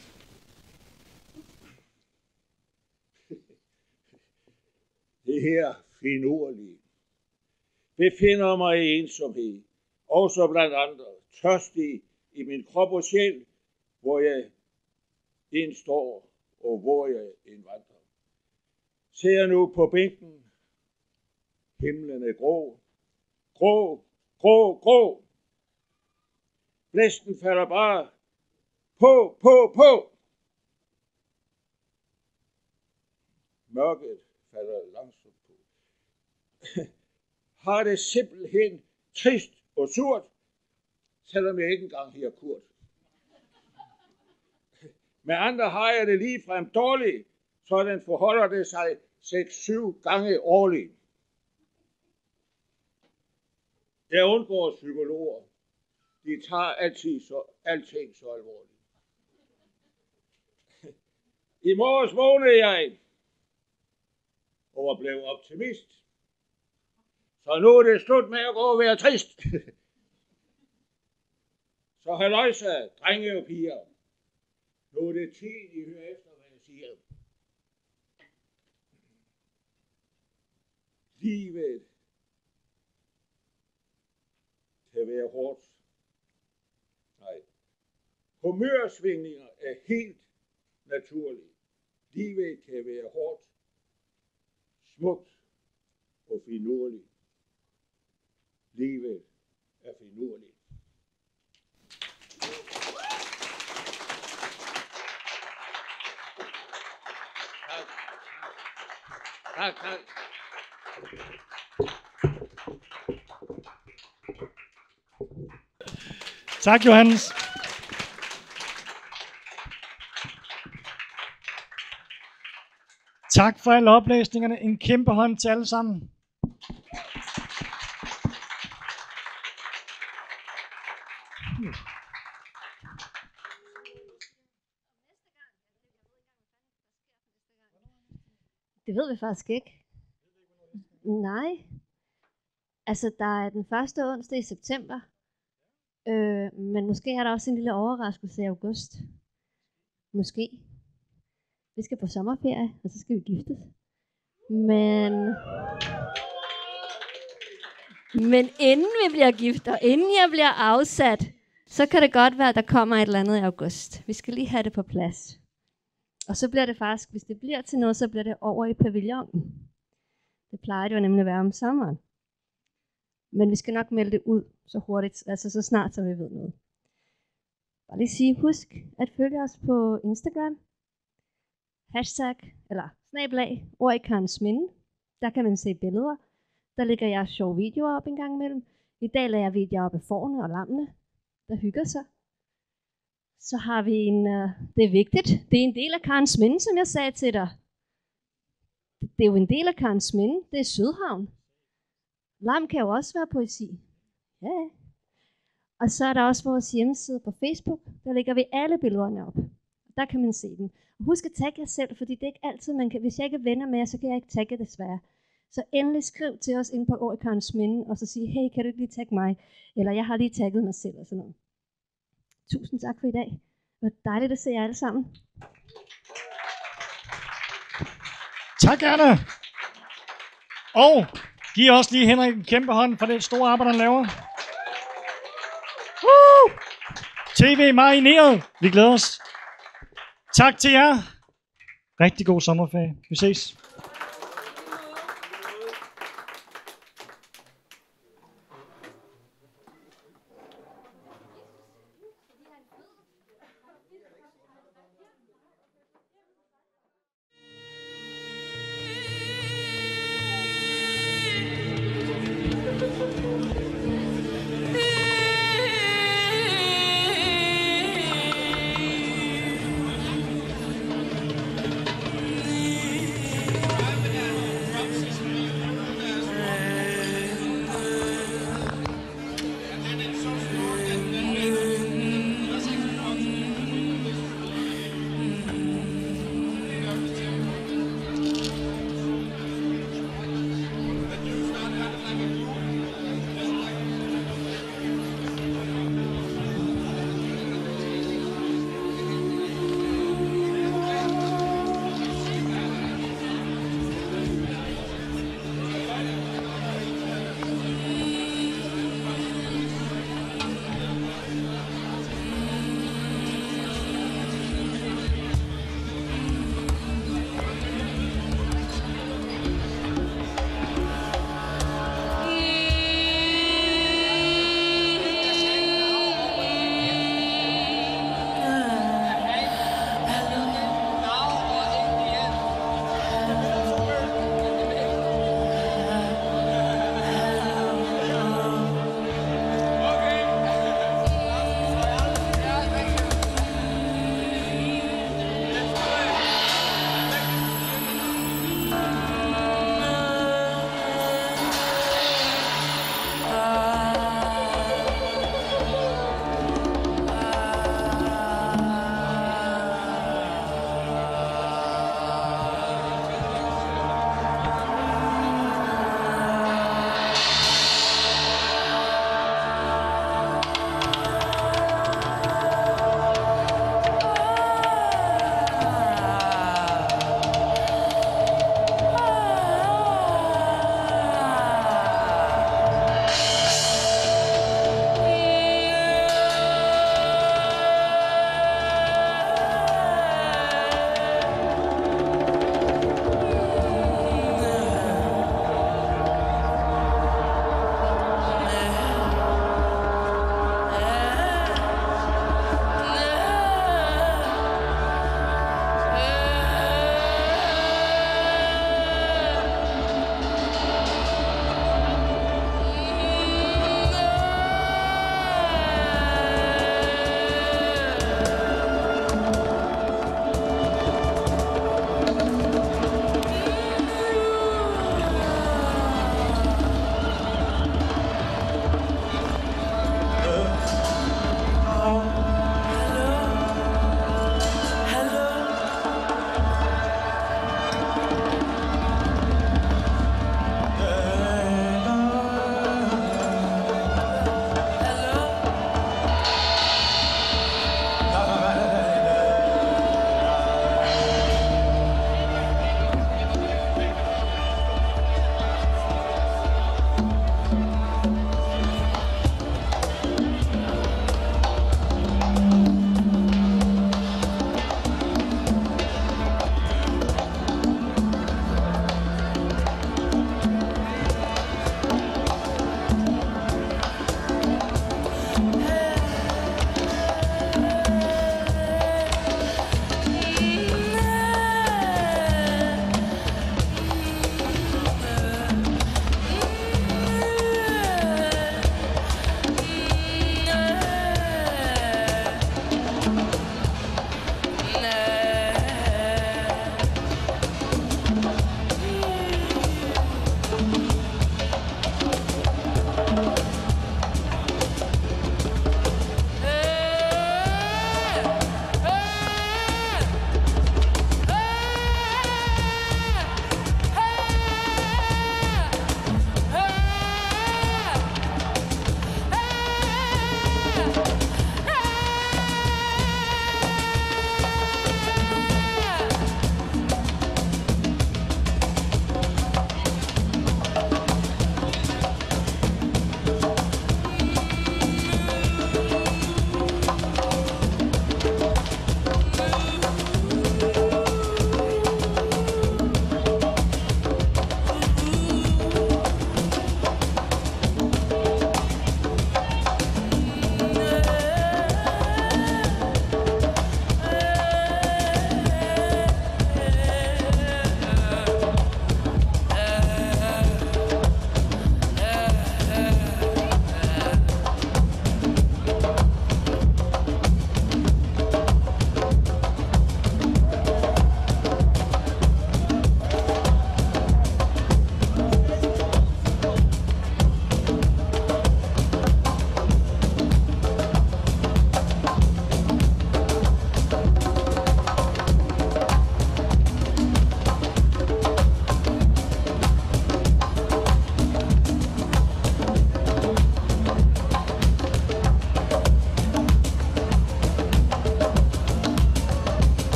det her finurlige befinder mig i ensomhed, også blandt andre, tørstig i min krop og sjæl, hvor jeg indstår og hvor jeg indvandrer. Ser nu på bænken, himlen er grå, grå, grå, grå. Blæsten falder bare på. Mørket falder langsomt på. Har det simpelthen trist og surt, selvom jeg ikke engang her kurt. Med andre har jeg det ligefrem dårligt, sådan forholder det sig 6-7 gange årligt. Jeg undgår psykologer. De tager alting så alvorligt. I morges vågnede jeg og var blevet optimist. Så nu er det slut med at gå og være trist. Så halløjsa, drenge og piger. Nu er det tid, I hører efter, hvad jeg siger. Livet kan være hårdt. Nej. Humørsvingninger er helt naturlige. Livet kan være hårdt, smukt og finurligt. Livet er finurligt. Tak, tak. Tak, Johannes. Tak for alle oplæsningerne. En kæmpe hånd til alle sammen. Det ved vi faktisk ikke. Nej. Altså, der er den første onsdag i september. Men måske er der også en lille overraskelse i august. Måske. Vi skal på sommerferie, og så skal vi giftes. Men inden vi bliver gift, og inden jeg bliver afsat, så kan det godt være, at der kommer et eller andet i august. Vi skal lige have det på plads. Og så bliver det faktisk, hvis det bliver til noget, så bliver det over i pavillonen. Det plejer det jo nemlig at være om sommeren. Men vi skal nok melde det ud så hurtigt, altså så snart, så vi ved noget. Bare lige sige, husk at følge os på Instagram. #, ord i Karensminde. Der kan man se billeder. Der lægger jeg sjove videoer op en gang imellem. I dag lader jeg videoer op af fårene og lammene, der hygger sig. Så har vi det er vigtigt. Det er en del af Karensminde, som jeg sagde til dig. Det er jo en del af Karensminde. Det er Sydhavn. Lam kan jo også være poesi. Ja. Og så er der også vores hjemmeside på Facebook. Der lægger vi alle billederne op. Der kan man se dem. Og husk at tagge jer selv, fordi det er ikke altid, man kan. Hvis jeg ikke er venner med jer, så kan jeg ikke tagge desværre. Så endelig skriv til os ind på Ord i Karensminde, og så sige, hey, kan du ikke lige tagge mig? Eller jeg har lige tagget mig selv og sådan noget. Tusind tak for i dag. Det var dejligt at se jer alle sammen. Tak, Anna. Og giv også lige Henrik en kæmpe hånd for det store arbejde, han laver. TV marineret. Vi glæder os. Tak til jer. Rigtig god sommerferie. Vi ses.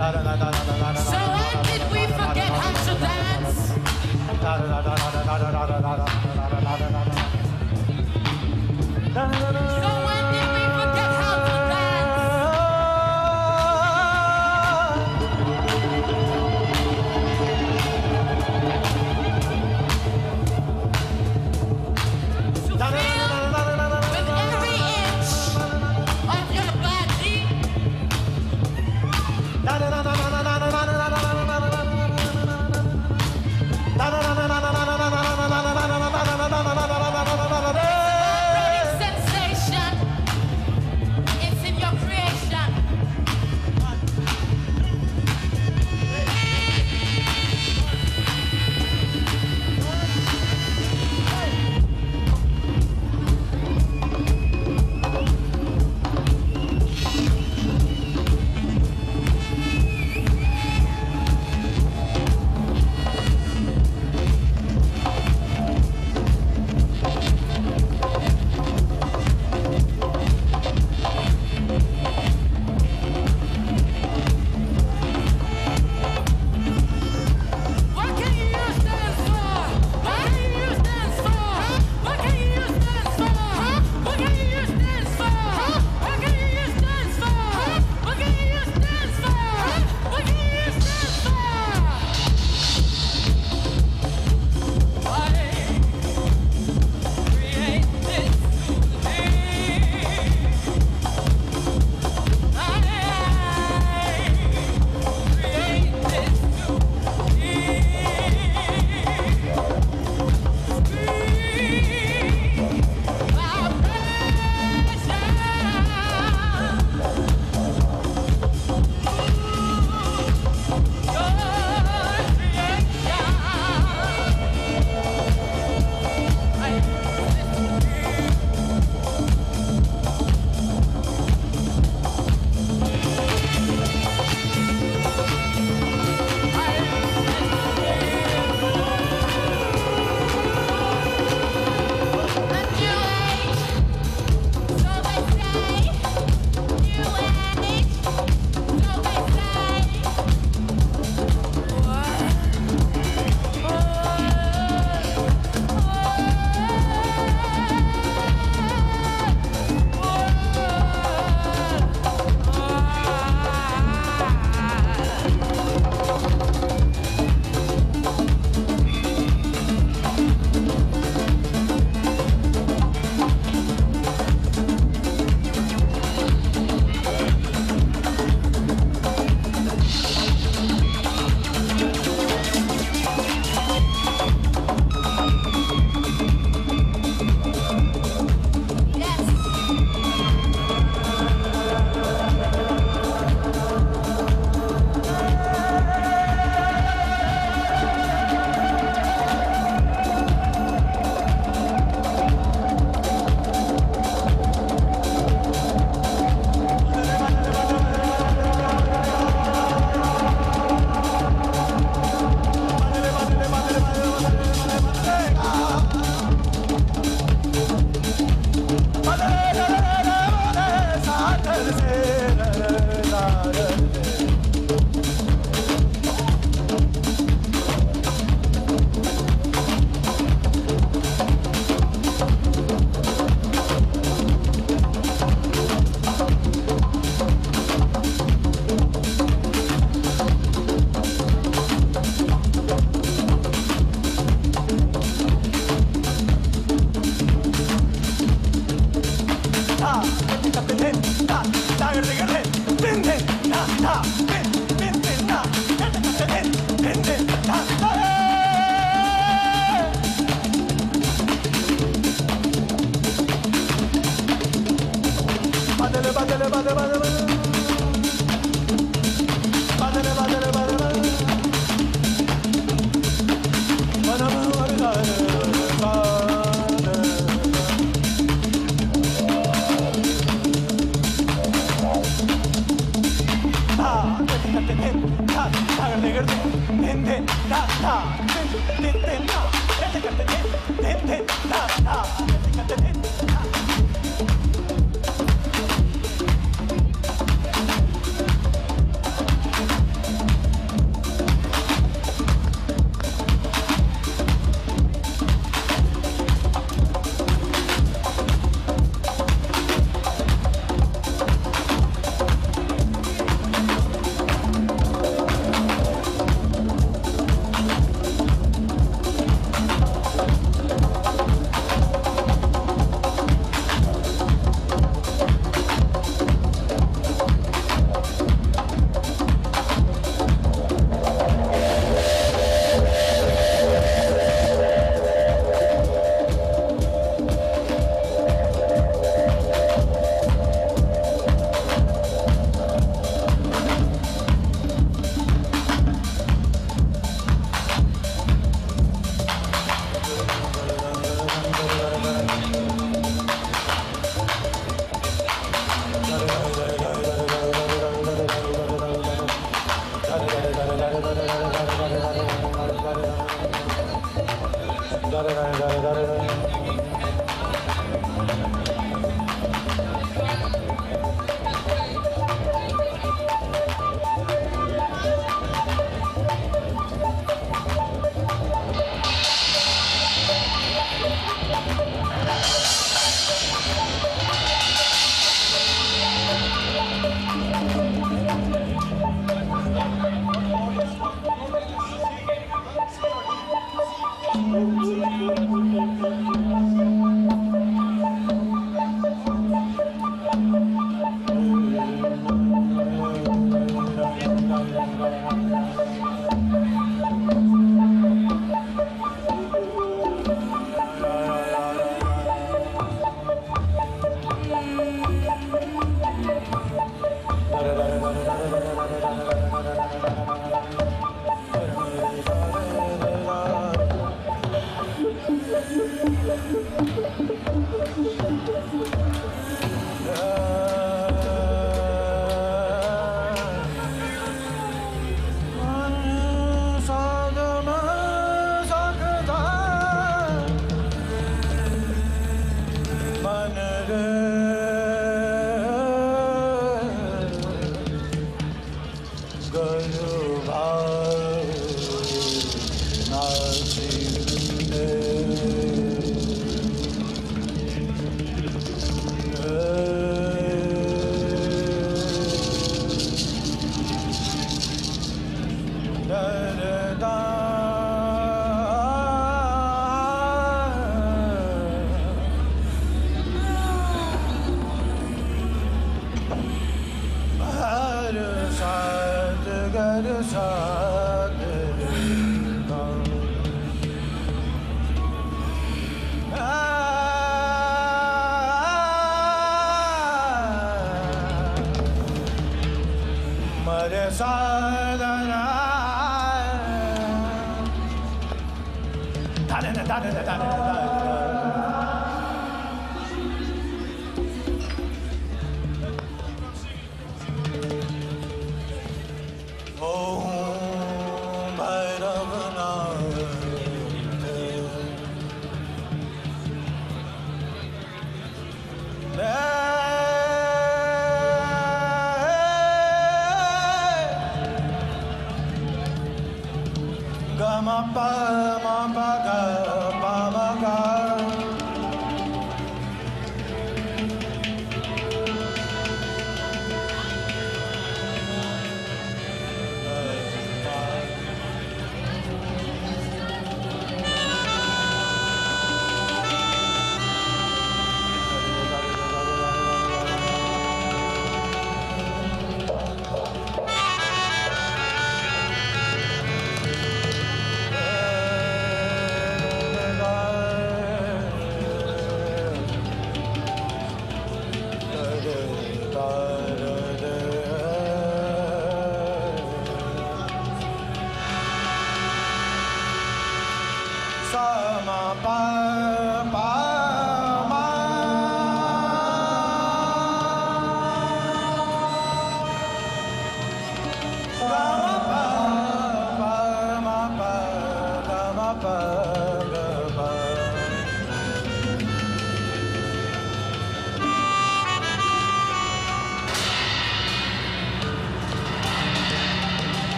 when did we forget how to dance? So when did we forget how to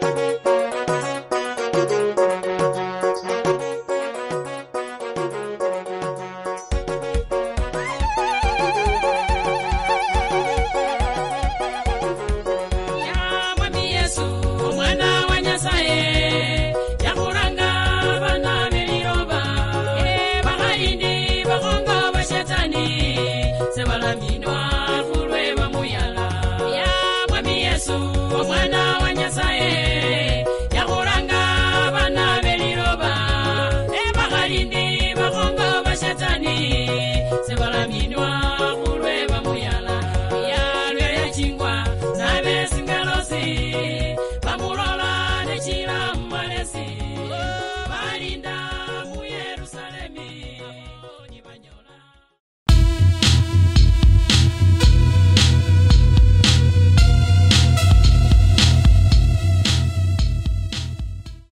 Thank you.